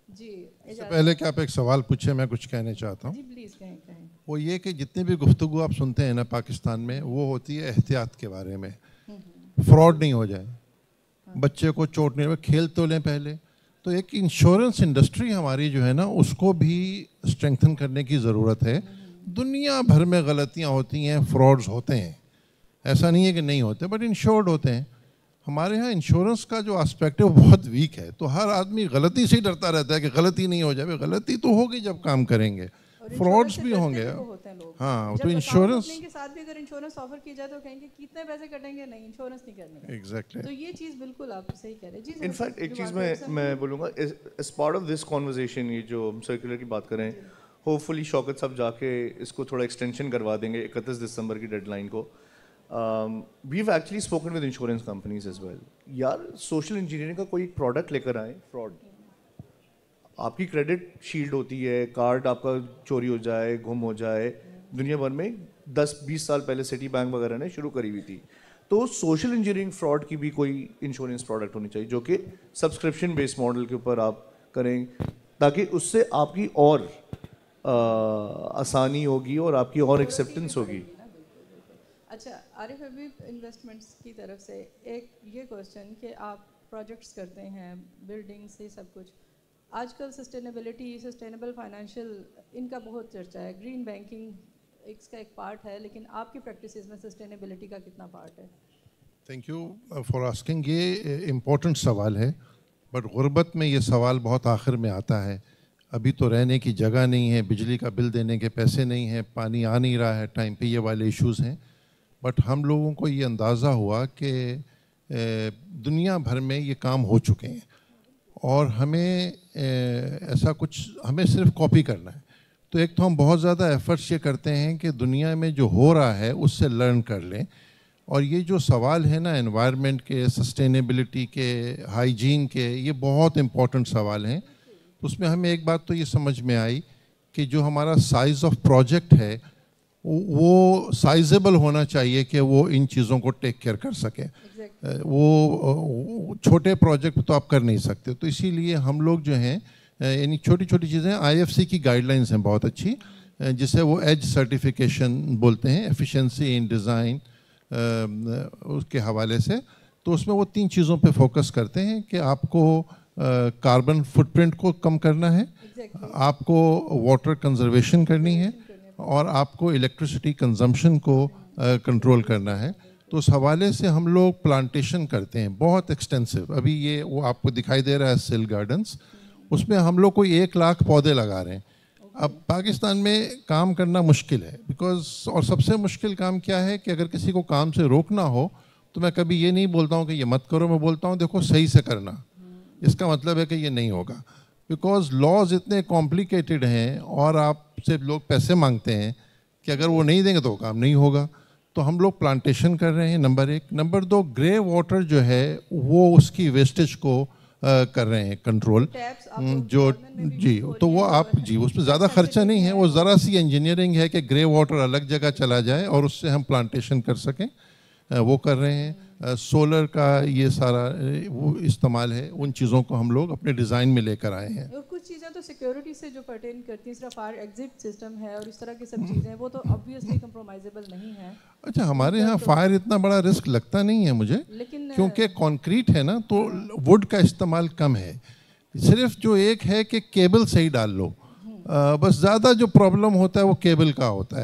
جی
اس سے پہلے کہ آپ ایک سوال پوچھیں میں کچھ کہنا چاہتا ہوں.
جی پلیز کہیں.
وہ یہ کہ جتنے بھی گفتگو آپ سنتے ہیں نا پاکستان میں وہ ہوتی ہے احتیاط کے بارے میں, فراڈ نہیں ہو جائے, بچے کو چوٹ نہیں, کھیل تو لیں پہلے. تو ایک انشورنس انڈسٹری ہماری جو ہے نا اس کو بھی اسٹرینگتھن کرنے کی ضرورت ہے. دنیا بھر میں غلطیاں ہوتی ہیں, فراڈز ہوتے ہیں, ایسا نہیں ہے کہ نہیں ہوتے, بٹ انشورڈ ہوتے ہیں. ہمارے ہاں انشورنس کا جو آسپیکٹ ہے وہ بہت ویک ہے, تو ہر آدمی غلطی سے ہی ڈرتا رہتا ہے کہ غلطی نہیں ہو جائے. غلطی تو ہوگی جب کام کریں گے, فراڈز بھی ہوں گے. ہاں تو انشورنس
کے ساتھ بھی اگر انشورنس آفر کی جائے تو کہیں گے کتنے پیسے کٹیں گے, نہیں انشورنس نہیں کرنے.
ایگزیکٹلی,
تو یہ چیز بالکل آپ صحیح کہہ رہے ہیں.
ان فیکٹ ایک چیز میں بولوں گا as part of this conversation, یہ جو سرکولر کی بات کریں, ہوپ فلی شوکت صاحب جا کے اس کو تھوڑا ایکسٹینشن کروا دیں گے 31 دسمبر کی ڈیڈ لائن کو. we've actually spoken with insurance companies as well. یار سوشل انجینئرنگ کا کوئی پروڈکٹ لے کر آئیں, فراڈ, آپ کی کریڈٹ شیلڈ ہوتی ہے, کارڈ آپ کا چوری ہو جائے, گم ہو جائے, دنیا بھر میں 10-20 سال پہلے سٹی بینک وغیرہ نے شروع کری ہوئی تھی. تو سوشل انجینئرنگ فراڈ کی بھی کوئی انشورنس پروڈکٹ ہونی چاہیے جو کہ سبسکرپشن بیس ماڈل کے اوپر آپ کریں, تاکہ اس سے آپ کی اور آسانی ہوگی اور آپ کی اور ایکسیپٹنس ہوگی.
اچھا عارف حبیب انویسٹمنٹس کی طرف سے ایک یہ کوشچن کہ آپ پروجیکٹس کرتے ہیں, بلڈنگ سے سب کچھ, آج کل سسٹینیبلٹی, سسٹینیبل فائنینشیل, ان کا بہت چرچا ہے. گرین بینکنگ اس کا ایک پارٹ ہے, لیکن آپ کی پریکٹسز میں سسٹینیبلٹی کا کتنا پارٹ ہے؟
Thank you for asking. یہ امپورٹنٹ سوال ہے, بٹ غربت میں یہ سوال بہت آخر میں آتا ہے. ابھی تو رہنے کی جگہ نہیں ہے, بجلی کا بل دینے کے پیسے نہیں ہیں, پانی آ نہیں رہا ہے ٹائم پہ, یہ والے ایشوز ہیں. بٹ ہم لوگوں کو یہ اندازہ ہوا کہ دنیا بھر میں یہ کام ہو چکے ہیں اور ہمیں ایسا کچھ, ہمیں صرف کاپی کرنا ہے. تو ایک تو ہم بہت زیادہ ایفرٹس یہ کرتے ہیں کہ دنیا میں جو ہو رہا ہے اس سے لرن کر لیں. اور یہ جو سوال ہے نا انوائرمنٹ کے, سسٹینیبلٹی کے, ہائیجین کے, یہ بہت امپورٹنٹ سوال ہیں. اس میں ہمیں ایک بات تو یہ سمجھ میں آئی کہ جو ہمارا سائز آف پروجیکٹ ہے وہ سائزیبل ہونا چاہیے کہ وہ ان چیزوں کو ٹیک کیئر کر سکے. وہ چھوٹے پروجیکٹ تو آپ کر نہیں سکتے. تو اسی لیے ہم لوگ جو ہیں یعنی چھوٹی چھوٹی چیزیں, IFC کی گائیڈ لائنس ہیں بہت اچھی, جسے وہ ایج سرٹیفیکیشن بولتے ہیں, ایفیشنسی ان ڈیزائن, اس کے حوالے سے. تو اس میں وہ 3 چیزوں پہ فوکس کرتے ہیں کہ آپ کو کاربن فٹ پرنٹ کو کم کرنا ہے, آپ کو واٹر کنزرویشن کرنی ہے, اور آپ کو الیکٹریسٹی کنزمپشن کو کنٹرول کرنا ہے. تو اس حوالے سے ہم لوگ پلانٹیشن کرتے ہیں بہت ایکسٹینسو. ابھی یہ وہ آپ کو دکھائی دے رہا ہے سیل گارڈنس, اس میں ہم لوگ کوئی 1 لاکھ پودے لگا رہے ہیں. اب پاکستان میں کام کرنا مشکل ہے بیکاز, اور سب سے مشکل کام کیا ہے کہ اگر کسی کو کام سے روکنا ہو تو میں کبھی یہ نہیں بولتا ہوں کہ یہ مت کرو, میں بولتا ہوں دیکھو صحیح سے کرنا. اس کا مطلب ہے کہ یہ نہیں ہوگا, بیکاز لاز اتنے کمپلیکیٹڈ ہیں اور آپ سے لوگ پیسے مانگتے ہیں کہ اگر وہ نہیں دیں گے تو کام نہیں ہوگا. تو ہم لوگ پلانٹیشن کر رہے ہیں, نمبر 1. نمبر 2, گرے واٹر جو ہے وہ اس کی ویسٹیج کو کر رہے ہیں کنٹرول. جو جی تو وہ آپ جی اس میں زیادہ خرچہ نہیں ہے, وہ ذرا سی انجینئرنگ ہے کہ گرے واٹر الگ جگہ چلا جائے اور اس سے ہم پلانٹیشن کر سکیں, وہ کر رہے ہیں. سولر کا یہ سارا وہ استعمال ہے, ان چیزوں کو ہم لوگ اپنے ڈیزائن میں لے کر آئے ہیں.
اور کچھ چیزیں تو سیکیورٹی سے جو پرٹین کرتی ہیں, صرف فائر ایگزٹ سسٹم ہے اور اس طرح کی سب چیزیں, وہ تو obviously کمپرومائزیبل نہیں ہیں.
اچھا, ہمارے یہاں فائر اتنا بڑا رسک لگتا نہیں ہے مجھے, کیونکہ کانکریٹ ہے نا تو ووڈ کا استعمال کم ہے. صرف جو ایک ہے کہ کیبل صحیح ڈال لو, بس زیادہ جو پرابلم ہوتا ہے وہ کیبل کا ہوتا ہے.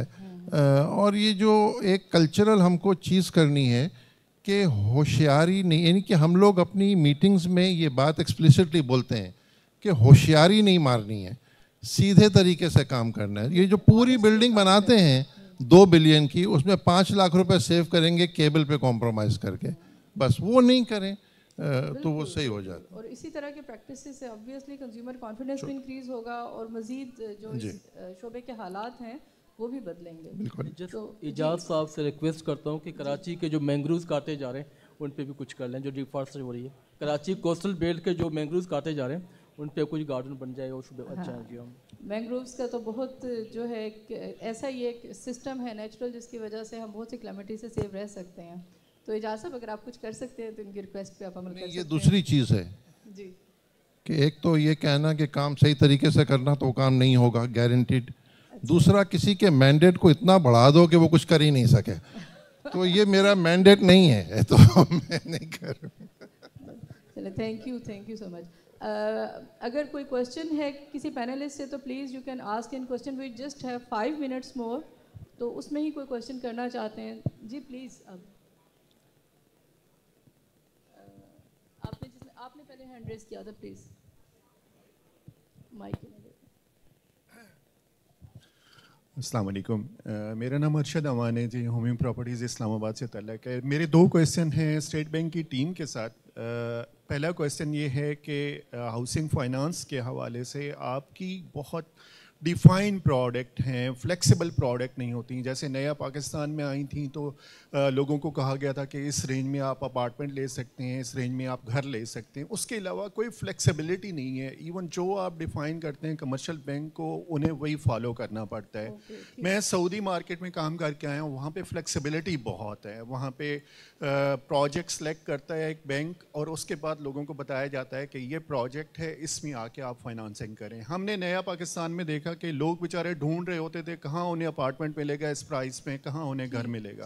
اور یہ جو ایک کلچرل ہم کو چیز کرنی ہے کہ ہوشیاری نہیں, یعنی کہ ہم لوگ اپنی میٹنگز میں یہ بات ایکسپلیسٹلی بولتے ہیں کہ ہوشیاری نہیں مارنی ہے, سیدھے طریقے سے کام کرنا ہے. یہ جو پوری بلڈنگ بناتے ہیں 2 بلین کی, اس میں 5 لاکھ روپے سیو کریں گے کیبل پہ کمپرومائز کر کے, بس وہ نہیں کریں تو وہ صحیح ہو جاتا.
اور اسی طرح کے پریکٹسز سے obviously کنزیومر کانفیڈنس بھی انکریز ہوگا اور مزید جو شعبے کے حالات ہیں وہ بھی بدلیں گے.
تو اجاز صاحب سے ریکویسٹ کرتا ہوں کہ کراچی کے جو مینگروز کاٹے جا رہے ہیں ان پہ بھی کچھ کر لیں, جو ڈیفارسٹریشن ہو رہی ہے. کراچی کوسٹل بیلٹ کے جو مینگروز کاٹے جا رہے ہیں ان پہ کچھ گارڈن بن جائے اور اچھا ہے. جی
مینگرووز کا تو بہت جو ہے ایسا ہی ایک سسٹم ہے نیچرل, جس کی وجہ سے ہم بہت سی کلیمٹی سے سیو رہ سکتے ہیں. تو اجاز صاحب اگر آپ کچھ کر سکتے ہیں تو ان کی ریکویسٹ پہ آپ عمل کر سکتے ہیں.
یہ دوسری چیز ہے.
جی
کہ ایک تو یہ کہنا کہ کام صحیح طریقے سے کرنا تو کام نہیں ہوگا گارنٹیڈ. دوسرا کسی کے مینڈیٹ کو اتنا بڑھا دو کہ وہ کچھ کر ہی نہیں سکے. تو یہ میرا مینڈیٹ نہیں ہے, تو میں نہیں کر رہا.
چلے تھینک یو سو مچ. اگر کوئی کوشچن ہے کسی پینلسٹ سے تو please you can ask an question. We just have 5 minutes more, تو اس میں ہی کوئی کوشچن کرنا چاہتے ہیں جی پلیز. اب آپ نے پہلے ہینڈ ریز کیا تھا, پلیز مائک.
السلام علیکم, میرا نام ارشد امان ہے جی, ہومیم پراپرٹیز اسلام آباد سے تعلق ہے. میرے 2 کویسچن ہیں اسٹیٹ بینک کی ٹیم کے ساتھ. پہلا کویسچن یہ ہے کہ ہاؤسنگ فائنانس کے حوالے سے آپ کی بہت ڈیفائن پروڈکٹ ہیں, فلیکسیبل پروڈکٹ نہیں ہوتی. جیسے نیا پاکستان میں آئی تھیں تو لوگوں کو کہا گیا تھا کہ اس رینج میں آپ اپارٹمنٹ لے سکتے ہیں, اس رینج میں آپ گھر لے سکتے ہیں. اس کے علاوہ کوئی فلیکسیبلٹی نہیں ہے. ایون جو آپ ڈیفائن کرتے ہیں کمرشل بینک کو انہیں وہی فالو کرنا پڑتا ہے. میں سعودی مارکیٹ میں کام کر کے آیا ہوں, وہاں پہ فلیکسیبلٹی بہت ہے. وہاں پہ پروجیکٹ سلیکٹ کرتا ہے ایک بینک اور اس کے بعد لوگوں کو بتایا جاتا ہے کہ یہ پروجیکٹ ہے, اس میں آ کے آپ فائنانسنگ کریں. ہم نے نیا پاکستان میں دیکھا کہ لوگ بیچارے ڈھونڈ رہے ہوتے تھے کہاں انہیں اپارٹمنٹ ملے گا اس پرائز میں, کہاں انہیں گھر ملے گا.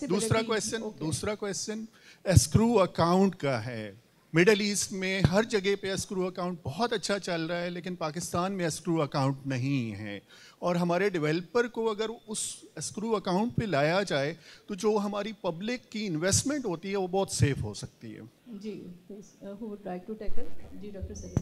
دوسرا کویسچن اسکرو اکاؤنٹ کا ہے. مڈل ایسٹ میں ہر جگہ پہ اسکرو اکاؤنٹ بہت اچھا چل رہا ہے, لیکن پاکستان میں اسکرو اکاؤنٹ نہیں ہے. اور ہمارے ڈیولپر کو اگر اس اسکرو اکاؤنٹ پہ لایا جائے تو جو ہماری پبلک کی انویسٹمنٹ ہوتی ہے وہ بہت سیف ہو سکتی ہے.
جی please, who would like to tackle. جی ڈاکٹر سلیم.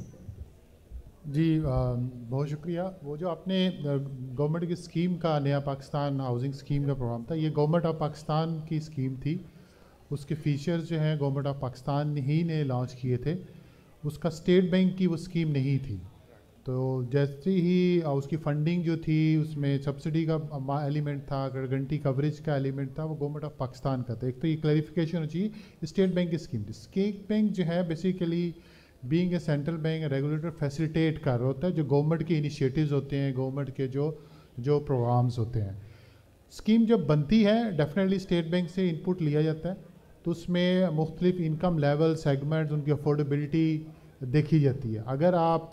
جی بہت شکریہ. وہ جو آپ نے گورنمنٹ کی اسکیم کا, نیا پاکستان ہاؤسنگ اسکیم کا پروگرام تھا, یہ گورنمنٹ آف پاکستان کی اسکیم تھی. اس کے فیچرز جو ہیں گورنمنٹ آف پاکستان ہی نے لانچ کیے تھے. اس کا اسٹیٹ بینک کی وہ اسکیم نہیں تھی. تو جیسے ہی اس کی فنڈنگ جو تھی اس میں سبسڈی کا ایلیمنٹ تھا, گارنٹی کوریج کا ایلیمنٹ تھا, وہ گورنمنٹ آف پاکستان کا تھا. ایک تو یہ کلیریفیکیشن ہو چاہیے. اسٹیٹ بینک کی اسکیم تھی. اسٹیٹ بینک جو ہے basically being a central bank regulator facilitate کر رہا ہوتا ہے جو گورنمنٹ کے انیشیٹیوز ہوتے ہیں, گورنمنٹ کے جو پروگرامز ہوتے ہیں. اسکیم جب بنتی ہے ڈیفینیٹلی اسٹیٹ بینک سے ان پٹ لیا جاتا ہے, تو اس میں مختلف انکم لیول سیگمنٹس, ان کی افورڈیبلٹی دیکھی جاتی ہے. اگر آپ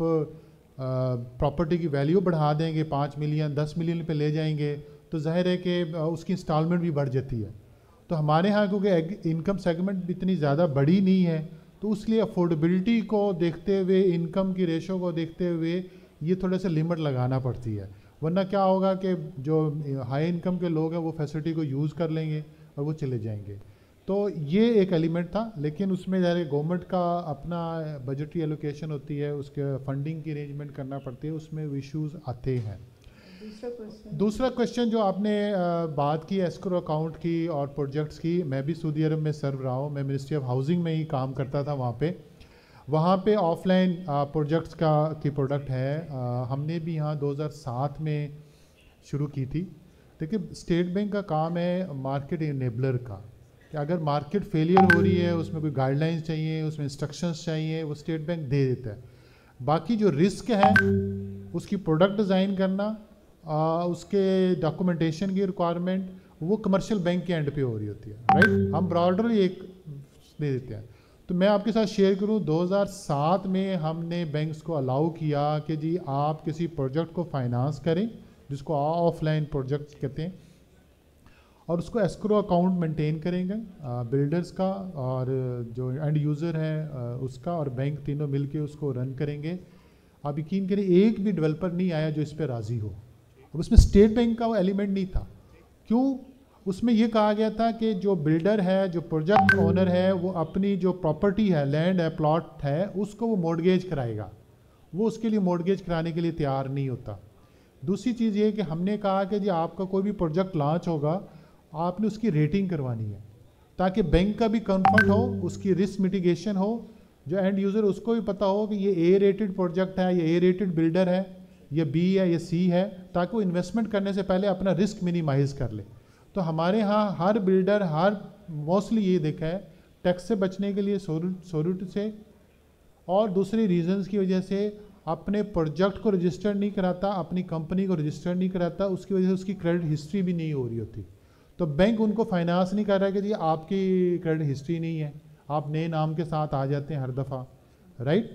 پراپرٹی کی ویلیو بڑھا دیں گے, 5 ملین 10 ملین پہ لے جائیں گے, تو ظاہر ہے کہ اس کی انسٹالمنٹ بھی بڑھ جاتی ہے. تو ہمارے ہاں کیونکہ انکم سیگمنٹ بھی اتنی زیادہ بڑی نہیں ہے, تو اس لیے افورڈیبلٹی کو دیکھتے ہوئے, انکم کی ریشو کو دیکھتے ہوئے یہ تھوڑا سا لمٹ لگانا پڑتی ہے. ورنہ کیا ہوگا کہ جو ہائی انکم کے لوگ ہیں وہ فیسلٹی کو یوز کر لیں گے اور وہ چلے جائیں گے. تو یہ ایک ایلیمنٹ تھا, لیکن اس میں ظاہر گورنمنٹ کا اپنا بجٹری ایلوکیشن ہوتی ہے, اس کے فنڈنگ کی ارینجمنٹ کرنا پڑتی ہے, اس میں ایشوز آتے ہیں. دوسرا کویشچن جو آپ نے بات کی ایسکرو اکاؤنٹ کی اور پروجیکٹس کی, میں بھی سعودی عرب میں سرو رہا ہوں. میں منسٹری آف ہاؤسنگ میں ہی کام کرتا تھا. وہاں پہ آف لائن پروجیکٹس کی پروڈکٹ ہے. ہم نے بھی یہاں 2007 میں شروع کی تھی. دیکھیے اسٹیٹ بینک کا کام ہے مارکیٹ انیبلر کا, کہ اگر مارکیٹ فیلئر ہو رہی ہے, اس میں کوئی گائیڈ لائنس چاہیے, اس میں انسٹرکشنس چاہیے, وہ اسٹیٹ بینک دے دیتا ہے. باقی جو رسک ہے اس کی پروڈکٹ ڈیزائن کرنا, اس کے ڈاکومنٹیشن کی ریکوائرمنٹ, وہ کمرشل بینک کے اینڈ پہ ہو رہی ہوتی ہے. رائٹ, ہم براڈر ایک دے دیتے ہیں. تو میں آپ کے ساتھ شیئر کروں, 2007 میں ہم نے بینکس کو الاؤ کیا کہ جی آپ کسی پروجیکٹ کو فائنانس کریں, جس کو آف لائن پروجیکٹ کہتے ہیں, اور اس کو ایسکرو اکاؤنٹ مینٹین کریں گے بلڈرز کا اور جو اینڈ یوزر ہے اس کا, اور بینک تینوں مل کے اس کو رن کریں گے. آپ یقین کریں ایک بھی ڈیولپر نہیں آیا جو اس پہ راضی ہو. اور اس میں اسٹیٹ بینک کا وہ ایلیمنٹ نہیں تھا. کیوں؟ اس میں یہ کہا گیا تھا کہ جو بلڈر ہے, جو پروجیکٹ اونر ہے, وہ اپنی جو پراپرٹی ہے, لینڈ ہے, پلاٹ ہے, اس کو وہ مورگیج کرائے گا. وہ اس کے لیے مورگیج کرانے کے لیے تیار نہیں ہوتا. دوسری چیز یہ کہ ہم نے کہا کہ جی آپ کا کوئی بھی پروجیکٹ لانچ ہوگا, آپ نے اس کی ریٹنگ کروانی ہے تاکہ بینک کا بھی کمفرٹ ہو, اس کی رسک میٹیگیشن ہو, جو اینڈ یوزر اس کو بھی پتہ ہو کہ یہ اے ریٹڈ پروجیکٹ ہے, یہ اے ریٹڈ بلڈر ہے, یہ بی ہے, یہ سی ہے, تاکہ وہ انویسٹمنٹ کرنے سے پہلے اپنا رسک منیمائز کر لے. تو ہمارے ہاں ہر بلڈر موسٹلی یہ دیکھا ہے ٹیکس سے بچنے کے لیے, سورٹ سے اور دوسری ریزنز کی وجہ سے اپنے پروجیکٹ کو رجسٹر نہیں کراتا, اپنی کمپنی کو رجسٹر نہیں کراتا, اس کی وجہ سے اس کی کریڈٹ ہسٹری بھی نہیں ہو رہی ہوتی. تو بینک ان کو فائنانس نہیں کر رہا کہ جی آپ کی کریڈٹ ہسٹری نہیں ہے, آپ نئے نام کے ساتھ آ جاتے ہیں ہر دفعہ, رائٹ.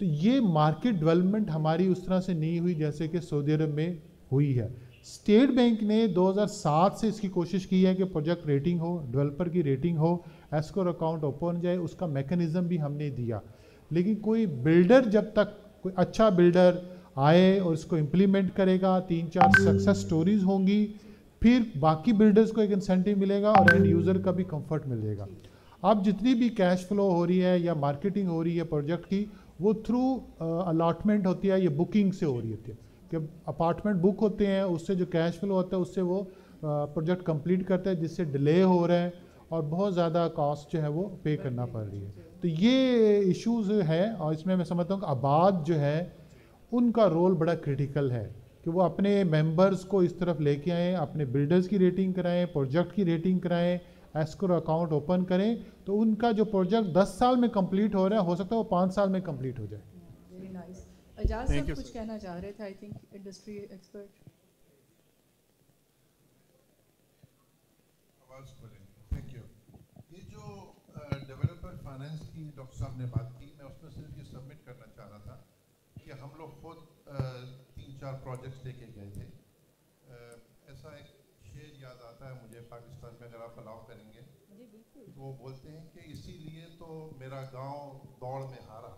تو یہ مارکیٹ ڈیولپمنٹ ہماری اس طرح سے نہیں ہوئی جیسے کہ سعودی عرب میں ہوئی ہے. اسٹیٹ بینک نے 2007 سے اس کی کوشش کی ہے کہ پروجیکٹ ریٹنگ ہو, ڈیولپر کی ریٹنگ ہو, ایسکور اکاؤنٹ اوپن جائے, اس کا میکنزم بھی ہم نے دیا. لیکن کوئی بلڈر جب تک کوئی اچھا بلڈر آئے اور اس کو امپلیمنٹ کرے گا, 3-4 سکسیس سٹوریز ہوں گی, پھر باقی بلڈرز کو ایک انسینٹیو ملے گا اور اینڈ یوزر کا بھی کمفرٹ ملے گا. اب جتنی بھی کیش فلو ہو رہی ہے یا مارکیٹنگ ہو رہی ہے پروجیکٹ کی, وہ تھرو الاٹمنٹ ہوتی ہے, یہ بکنگ سے ہو رہی ہوتی ہے کہ اپارٹمنٹ بک ہوتے ہیں, اس سے جو کیش فلو ہوتا ہے اس سے وہ پروجیکٹ کمپلیٹ کرتا ہے, جس سے ڈیلے ہو رہا ہے اور بہت زیادہ کاسٹ جو ہے وہ پے کرنا پڑ رہی ہے. تو یہ ایشوز ہے, اور اس میں سمجھتا ہوں کہ آباد جو ہے ان کا رول بڑا کرٹیکل ہے کہ وہ اپنے ممبرز کو اس طرف لے کے آئیں, اپنے بلڈرز کی ریٹنگ کرائیں, پروجیکٹ کی ریٹنگ کرائیں, ایسکور اکاؤنٹ اوپن کریں, تو ان کا جو پروجیکٹ 10 سال میں کمپلیٹ ہو رہا ہے ہو سکتا ہے وہ 5 سال میں کمپلیٹ ہو جائے.
Very nice. اجاز صاحب کچھ کہنا چاہ رہے تھے, I think industry expert.
Thank you. یہ جو ڈیولپر فائنینس کی ڈاکٹر صاحب نے بات کی, میں اس میں صرف یہ سبمٹ کرنا چاہ رہا تھا کہ ہم لوگ خود 3-4 پروجیکٹس لے کے گئے تھے. ایسا ایک شعر یاد آتا ہے مجھے پاکستان میں, اگر آپ الاؤ کریں گے, تو وہ بولتے ہیں کہ اسی لیے تو میرا گاؤں دوڑ میں ہارا,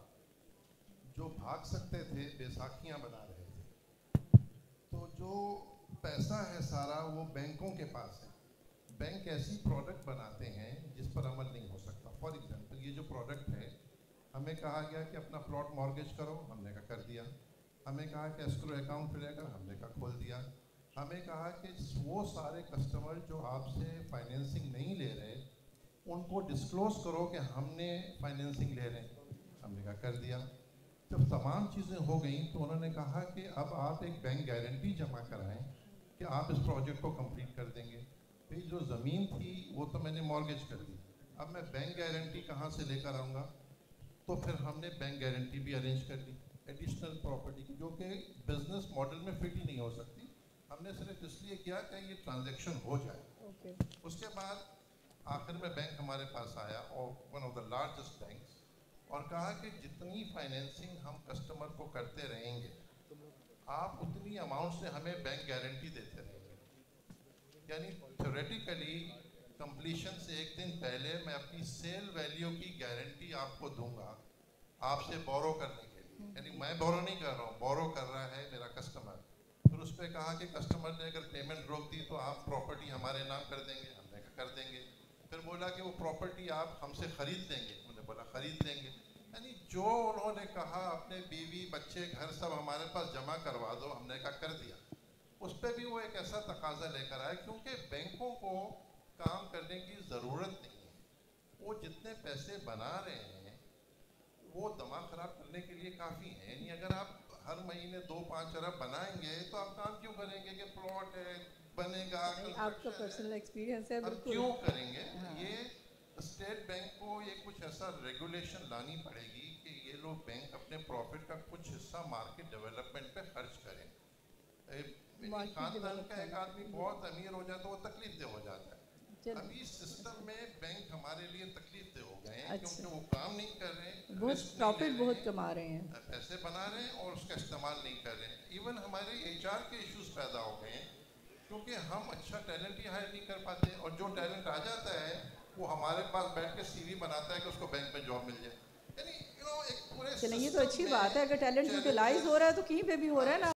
جو بھاگ سکتے تھے بیساکھیاں بنا رہے تھے. تو جو پیسہ ہے سارا وہ بینکوں کے پاس ہے. بینک ایسی پروڈکٹ بناتے ہیں جس پر عمل نہیں ہو سکتا. فار ایگزامپل یہ جو پروڈکٹ ہے, ہمیں کہا گیا کہ اپنا پلاٹ مارگیج کرو, ہم نے کہا کر دیا. ہمیں کہا کہ اسکرو اکاؤنٹ کھلے گا, ہم نے کہا کھول دیا. ہمیں کہا کہ وہ سارے کسٹمر جو آپ سے فائنینسنگ نہیں لے رہے ان کو ڈسکلوز کرو کہ ہم نے فائنینسنگ لے رہے ہیں, ہم نے کہا کر دیا. جب تمام چیزیں ہو گئیں تو انہوں نے کہا کہ اب آپ ایک بینک گارنٹی جمع کرائیں کہ آپ اس پروجیکٹ کو کمپلیٹ کر دیں گے. پھر جو زمین تھی وہ تو میں نے مارگیج کر دی, اب میں بینک گارنٹی کہاں سے لے کر آؤں گا؟ تو پھر ہم نے بینک گارنٹی بھی ارینج کر لی ایڈیشنل پراپرٹی کی, جو کہ بزنس ماڈل میں فٹ ہی نہیں ہو سکتی. ہم نے صرف اس لیے کیا کہ یہ ٹرانزیکشن ہو جائے. اس کے بعد آخر میں بینک ہمارے پاس آیا, اور one of the largest banks, اور کہا کہ جتنی فائنینسنگ ہم کسٹمر کو کرتے رہیں گے آپ اتنی اماؤنٹ سے ہمیں بینک گارنٹی دیتے رہیں گے. یعنی تھیوریٹیکلی کمپلیشن سے ایک دن پہلے میں اپنی سیل ویلیو کی گارنٹی آپ کو دوں گا آپ سے بورو کرنے کے لیے. یعنی میں بورو نہیں کر رہا ہوں, بورو کر رہا ہے میرا کسٹمر. پھر اس پہ کہا کہ کسٹمر نے اگر پیمنٹ روک دی تو آپ پراپرٹی ہمارے نام کر دیں گے, ہم نے کہا کر دیں گے. پھر بولا کہ وہ پراپرٹی آپ ہم سے خرید لیں گے, انہوں نے بولا خرید لیں گے. یعنی جو انہوں نے کہا اپنے بیوی بچے گھر سب ہمارے پاس جمع کروا دو, ہم نے کہا کر دیا. اس پہ بھی وہ ایک ایسا تقاضا لے کر آئے کیونکہ بینکوں کو کام کرنے کی ضرورت نہیں ہے. وہ جتنے پیسے بنا رہے ہیں وہ دماغ خراب کرنے کے لیے کافی ہیں. یعنی اگر آپ ہر مہینے 2-5 ارب بنائیں گے تو آپ کام کیوں کریں گے کہ پلاٹ ہے بنے گا,
آپ کا پرسنل ایکسپیرینس ہے,
بالکل کیوں کریں گے. یہ اسٹیٹ بینک کو یہ کچھ ایسا ریگولیشن لانی پڑے گی کہ یہ لوگ بینک اپنے پروفٹ کا کچھ حصہ مارکیٹ ڈیولپمنٹ پہ خرچ کریں. خاندان کا ایک آدمی بہت امیر ہو جاتا ہے وہ تکلیف دہ ہو جاتا ہے. ابھی سسٹم میں بینک ہمارے لیے تکلیف دہ ہو گئے ہیں کیونکہ وہ کام نہیں کر رہے ہیں,
پروفٹ بہت کما رہے ہیں,
پیسے بنا رہے ہیں اور اس کا استعمال نہیں کر رہے ہیں. ایون ہمارے HR کے ایشوز پیدا ہو گئے ہیں کیونکہ ہم اچھا ٹیلنٹ ہی ہائر نہیں کر پاتے, اور جو ٹیلنٹ آ جاتا ہے وہ ہمارے پاس بیٹھ کے CV بناتا ہے کہ اس کو بینک میں جاب مل جائے. یعنی
چلیں یہ تو اچھی بات ہے, اگر ٹیلنٹ یوٹیلائز ہو رہا ہے تو کہیں پہ بھی ہو رہا ہے نا.